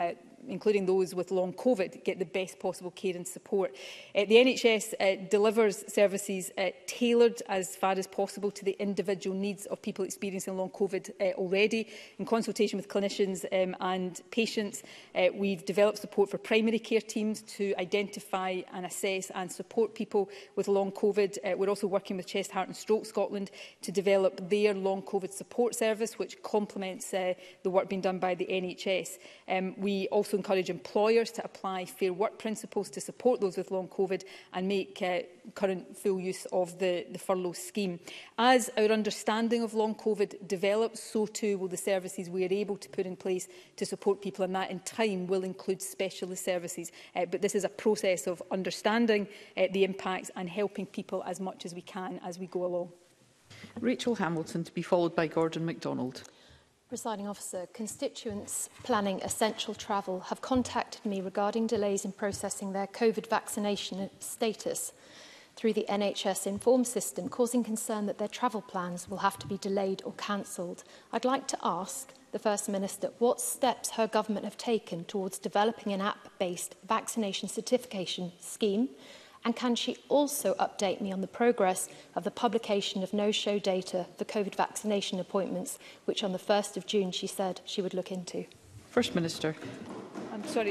B: including those with long COVID, get the best possible care and support. The NHS delivers services tailored as far as possible to the individual needs of people experiencing long COVID already. In consultation with clinicians and patients, we've developed support for primary care teams to identify and assess and support people with long COVID. We're also working with Chest, Heart and Stroke Scotland to develop their long COVID support service, which complements the work being done by the NHS. We also encourage employers to apply fair work principles to support those with long COVID and make current full use of the furlough scheme. As our understanding of long COVID develops, so too will the services we are able to put in place to support people, and that in time will include specialist services. But this is a process of understanding the impacts and helping people as much as we can as we go along.
A: Rachel Hamilton, to be followed by Gordon MacDonald.
O: Presiding Officer, constituents planning essential travel have contacted me regarding delays in processing their COVID vaccination status through the NHS Inform system, causing concern that their travel plans will have to be delayed or cancelled. I'd like to ask the First Minister what steps her government have taken towards developing an app-based vaccination certification scheme, and can she also update me on the progress of the publication of no-show data for COVID vaccination appointments, which on the 1st of June she said she would look into?
A: First Minister.
B: I'm sorry.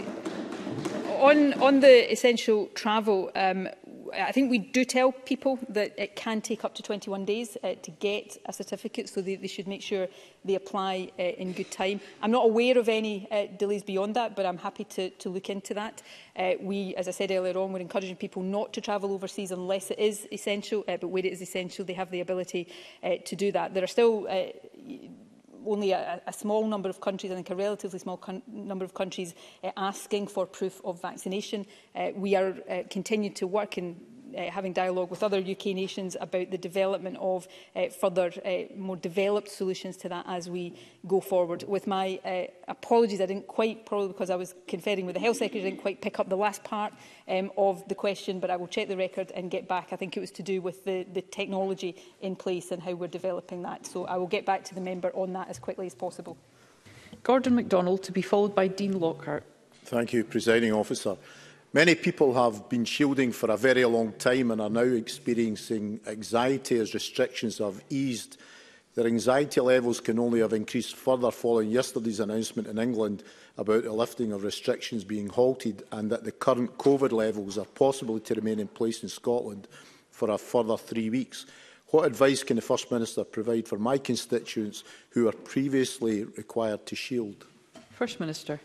B: On the essential travel, I think we do tell people that it can take up to 21 days to get a certificate, so they should make sure they apply in good time. I'm not aware of any delays beyond that, but I'm happy to look into that. We, as I said earlier on, we're encouraging people not to travel overseas unless it is essential, but where it is essential, they have the ability to do that. There are still only a small number of countries, I think a relatively small number of countries asking for proof of vaccination. We are continuing to work in having dialogue with other UK nations about the development of further more developed solutions to that as we go forward. With my apologies, I didn't quite, probably because I was conferring with the Health Secretary, I didn't quite pick up the last part of the question, but I will check the record and get back. I think it was to do with the technology in place and how we're developing that. So I will get back to the member on that as quickly as possible.
A: Gordon MacDonald, to be followed by Dean Lockhart.
P: Thank you, Presiding Officer. Many people have been shielding for a very long time and are now experiencing anxiety as restrictions have eased. Their anxiety levels can only have increased further following yesterday's announcement in England about the lifting of restrictions being halted and that the current COVID levels are possible to remain in place in Scotland for a further 3 weeks. What advice can the First Minister provide for my constituents who were previously required to shield?
A: First Minister.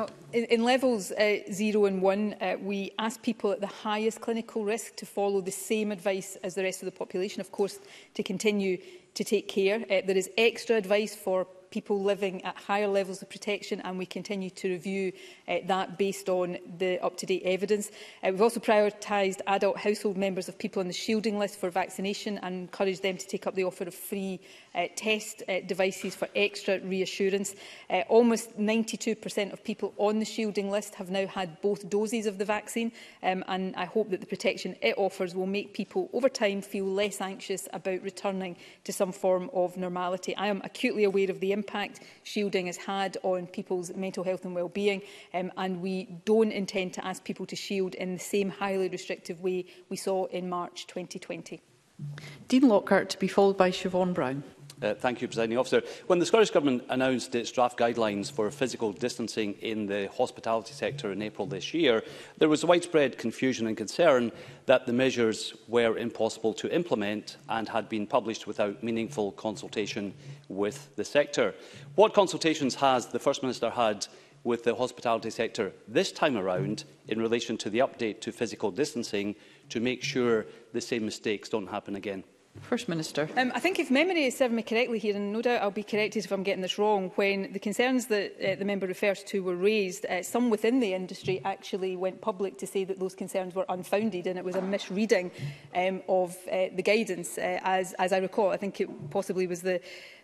B: In levels 0 and 1, we ask people at the highest clinical risk to follow the same advice as the rest of the population, of course, to continue to take care. There is extra advice for people living at higher levels of protection, and we continue to review that based on the up-to-date evidence. We've also prioritised adult household members of people on the shielding list for vaccination and encouraged them to take up the offer of free test devices for extra reassurance. Almost 92% of people on the shielding list have now had both doses of the vaccine, and I hope that the protection it offers will make people over time feel less anxious about returning to some form of normality. I am acutely aware of the impact shielding has had on people's mental health and well-being, and we don't intend to ask people to shield in the same highly restrictive way we saw in March 2020.
A: Dean Lockhart, to be followed by Siobhan Brown.
Q: Thank you, Presiding Officer. When the Scottish Government announced its draft guidelines for physical distancing in the hospitality sector in April this year, there was widespread confusion and concern that the measures were impossible to implement and had been published without meaningful consultation with the sector. What consultations has the First Minister had with the hospitality sector this time around in relation to the update to physical distancing to make sure the same mistakes don't happen again?
A: First Minister.
B: I think if memory is serving me correctly here, and no doubt I'll be corrected if I'm getting this wrong, when the concerns that the member refers to were raised, some within the industry actually went public to say that those concerns were unfounded, and it was a misreading of the guidance, as I recall. I think it possibly was the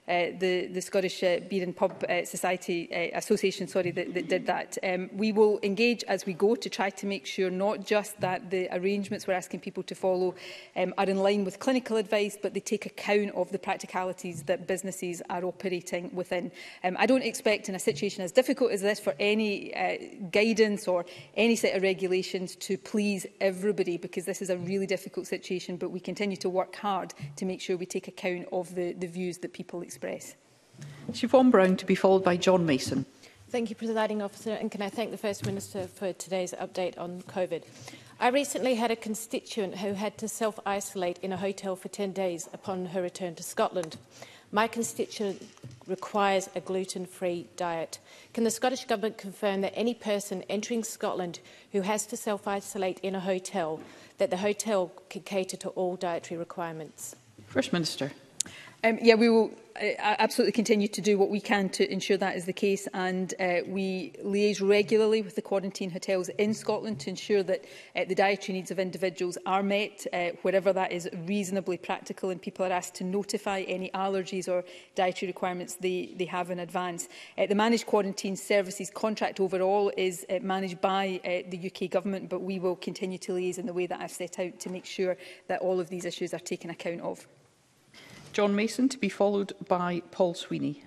B: the Scottish Beer and Pub Society Association, that did that. We will engage as we go to try to make sure not just that the arrangements we're asking people to follow are in line with clinical advice, but they take account of the practicalities that businesses are operating within. I don't expect in a situation as difficult as this for any guidance or any set of regulations to please everybody, because this is a really difficult situation, but we continue to work hard to make sure we take account of the views that people express.
A: Siobhan Brown, to be followed by John Mason.
R: Thank you, Presiding Officer, and can I thank the First Minister for today's update on COVID. I recently had a constituent who had to self-isolate in a hotel for 10 days upon her return to Scotland. My constituent requires a gluten-free diet. Can the Scottish Government confirm that any person entering Scotland who has to self-isolate in a hotel, that the hotel can cater to all dietary requirements?
A: First Minister.
B: Yeah, we will absolutely continue to do what we can to ensure that is the case, and we liaise regularly with the quarantine hotels in Scotland to ensure that the dietary needs of individuals are met wherever that is reasonably practical, and people are asked to notify any allergies or dietary requirements they have in advance. The Managed Quarantine Services contract overall is managed by the UK Government, but we will continue to liaise in the way that I've set out to make sure that all of these issues are taken account of.
A: John Mason, to be followed by Paul Sweeney.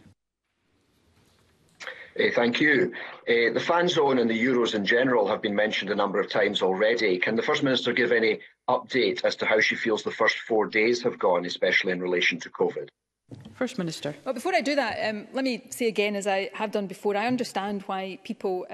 S: Thank you. The fan zone and the Euros in general have been mentioned a number of times already. Can the First Minister give any update as to how she feels the first 4 days have gone, especially in relation to COVID?
A: First Minister.
B: Well, before I do that, let me say again, as I have done before, I understand why people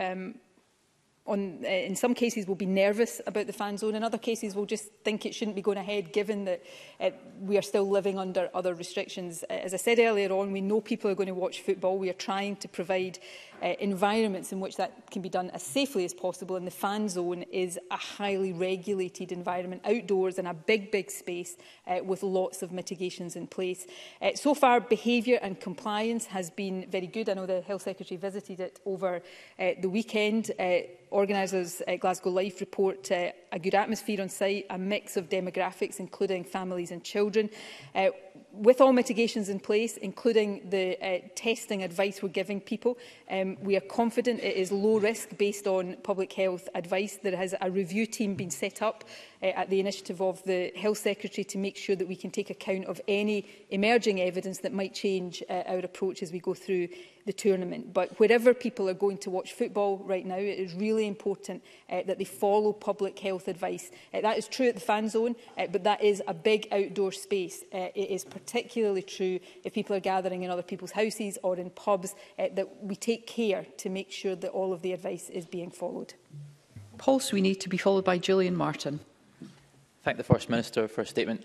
B: in some cases will be nervous about the fan zone. In other cases will just think it shouldn't be going ahead, given that we are still living under other restrictions. As I said earlier on, we know people are going to watch football. We are trying to provide environments in which that can be done as safely as possible, and the fan zone is a highly regulated environment outdoors in a big space with lots of mitigations in place. So far, behaviour and compliance has been very good. I know the Health Secretary visited it over the weekend. Organisers at Glasgow Life report a good atmosphere on site, a mix of demographics, including families and children. With all mitigations in place, including the testing advice we're giving people, we are confident it is low risk based on public health advice. There has a review team been set up at the initiative of the Health Secretary to make sure that we can take account of any emerging evidence that might change our approach as we go through the tournament. But wherever people are going to watch football right now, it is really important that they follow public health advice. That is true at the fan zone, but that is a big outdoor space. It is particularly true if people are gathering in other people's houses or in pubs, that we take care to make sure that all of the advice is being followed.
A: Paul Sweeney, to be followed by Gillian Martin.
T: Thank the First Minister for a statement.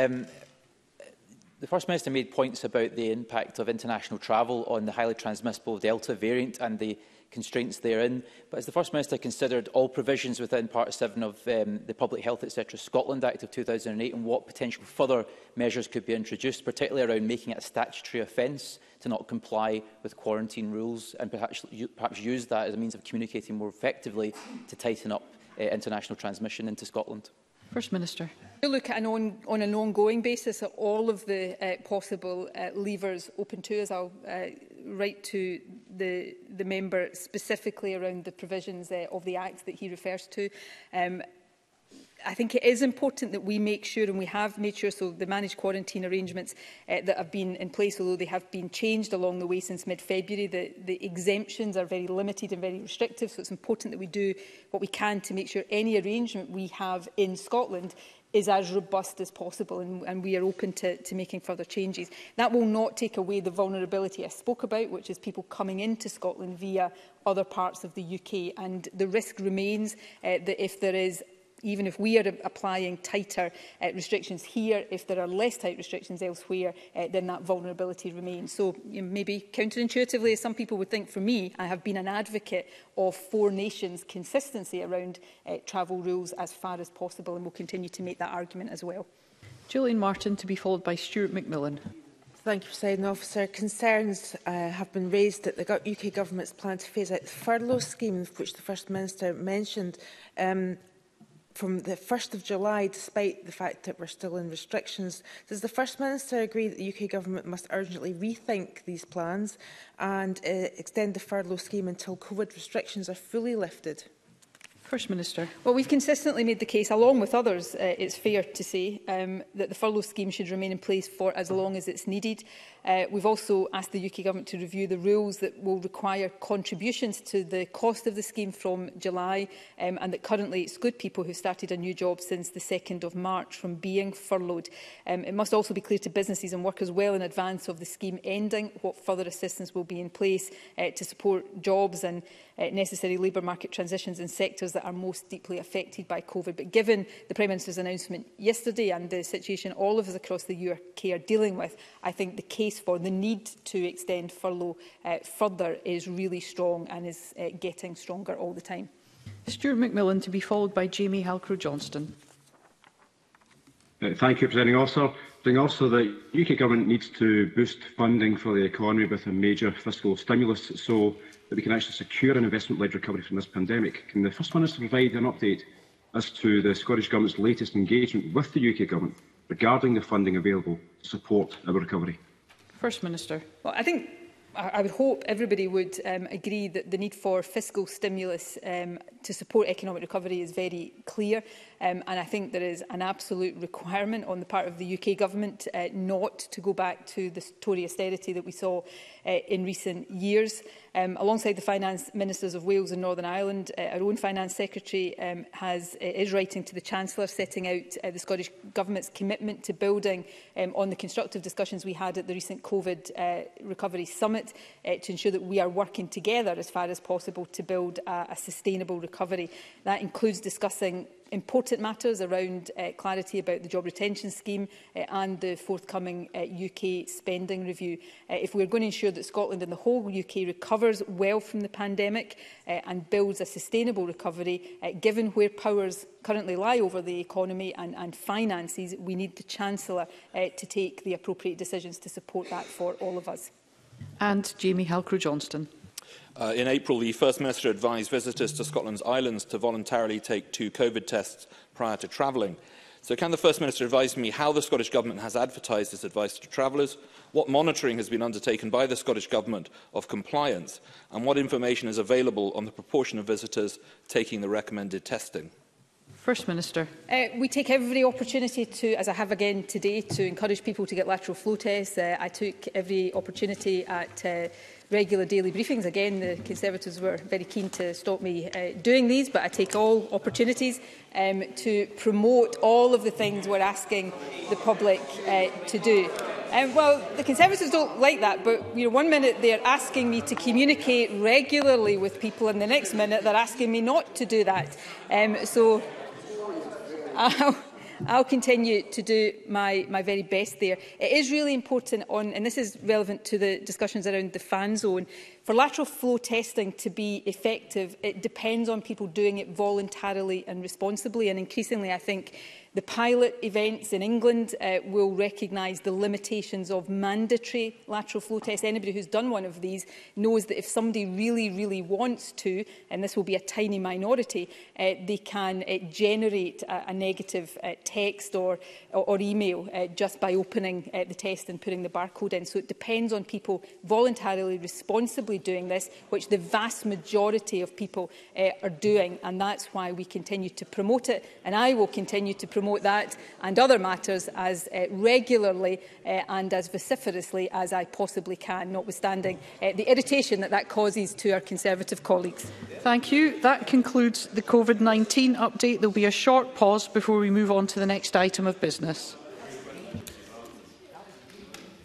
T: The First Minister made points about the impact of international travel on the highly transmissible Delta variant and the constraints therein. But has the First Minister considered all provisions within Part 7 of the Public Health etc. Scotland Act of 2008 and what potential further measures could be introduced, particularly around making it a statutory offence to not comply with quarantine rules, and perhaps use that as a means of communicating more effectively to tighten up international transmission into Scotland?
B: First Minister. We look at on an ongoing basis at all of the possible levers open to us. I'll write to the member specifically around the provisions of the Act that he refers to. I think it is important that we make sure, and we have made sure, so the managed quarantine arrangements that have been in place, although they have been changed along the way since mid-February, the exemptions are very limited and very restrictive, so it's important that we do what we can to make sure any arrangement we have in Scotland is as robust as possible, and we are open to making further changes. That will not take away the vulnerability I spoke about, which is people coming into Scotland via other parts of the UK, and the risk remains that if there is, even if we are applying tighter restrictions here, if there are less tight restrictions elsewhere, then that vulnerability remains. So maybe counterintuitively, as some people would think, for me, I have been an advocate of 4 nations consistency around travel rules as far as possible, and will continue to make that argument as well.
A: Gillian Martin, to be followed by Stuart McMillan.
U: Thank you, Presiding Officer. Concerns have been raised that the UK Government's plan to phase out the furlough scheme, which the First Minister mentioned. from the 1st of July, despite the fact that we're still in restrictions. Does the First Minister agree that the UK Government must urgently rethink these plans and extend the furlough scheme until COVID restrictions are fully lifted?
A: First Minister.
B: Well, we've consistently made the case, along with others, it's fair to say, that the furlough scheme should remain in place for as long as it's needed. We've also asked the UK Government to review the rules that will require contributions to the cost of the scheme from July, and that currently exclude people who started a new job since the 2nd of March from being furloughed. It must also be clear to businesses and workers well in advance of the scheme ending what further assistance will be in place to support jobs and necessary labour market transitions in sectors that are most deeply affected by COVID. But given the Prime Minister's announcement yesterday and the situation all of us across the UK are dealing with, I think the case for the need to extend furlough further is really strong and is getting stronger all the time.
A: Stuart McMillan, to be followed by Jamie Halcrow-Johnston.
C: Thank you, Presiding Officer. Also, the UK Government needs to boost funding for the economy with a major fiscal stimulus so that we can actually secure an investment-led recovery from this pandemic. Can the First Minister provide an update as to the Scottish Government's latest engagement with the UK Government regarding the funding available to support our recovery?
A: First Minister.
B: Well, I would hope everybody would agree that the need for fiscal stimulus to support economic recovery is very clear. And I think there is an absolute requirement on the part of the UK Government not to go back to the Tory austerity that we saw in recent years. Alongside the Finance Ministers of Wales and Northern Ireland, our own Finance Secretary is writing to the Chancellor setting out the Scottish Government's commitment to building on the constructive discussions we had at the recent COVID Recovery Summit to ensure that we are working together as far as possible to build a sustainable recovery. That includes discussing important matters around clarity about the job retention scheme and the forthcoming UK spending review. If we're going to ensure that Scotland and the whole UK recovers well from the pandemic and builds a sustainable recovery, given where powers currently lie over the economy and finances, we need the Chancellor to take the appropriate decisions to support that for all of us.
A: And Jamie Halcrow-Johnston.
V: In April, the First Minister advised visitors to Scotland's islands to voluntarily take 2 COVID tests prior to travelling. So can the First Minister advise me how the Scottish Government has advertised this advice to travellers, what monitoring has been undertaken by the Scottish Government of compliance, and what information is available on the proportion of visitors taking the recommended testing?
A: First Minister.
B: We take every opportunity to, as I have again today, to encourage people to get lateral flow tests. I took every opportunity at regular daily briefings. Again, the Conservatives were very keen to stop me doing these, but I take all opportunities to promote all of the things we're asking the public to do. Well, the Conservatives don't like that, but one minute they're asking me to communicate regularly with people, and the next minute they're asking me not to do that. So I'll continue to do my very best there. It is really important, and this is relevant to the discussions around the fan zone, for lateral flow testing to be effective, it depends on people doing it voluntarily and responsibly, and increasingly I think the pilot events in England will recognise the limitations of mandatory lateral flow tests. Anybody who's done one of these knows that if somebody really wants to, and this will be a tiny minority, they can generate a negative text or email just by opening the test and putting the barcode in. So it depends on people voluntarily, responsibly doing this, which the vast majority of people are doing, and that's why we continue to promote it, and I will continue to promote that and other matters as regularly and as vociferously as I possibly can, notwithstanding the irritation that causes to our Conservative colleagues.
A: Thank you. That concludes the COVID-19 update. There will be a short pause before we move on to the next item of business.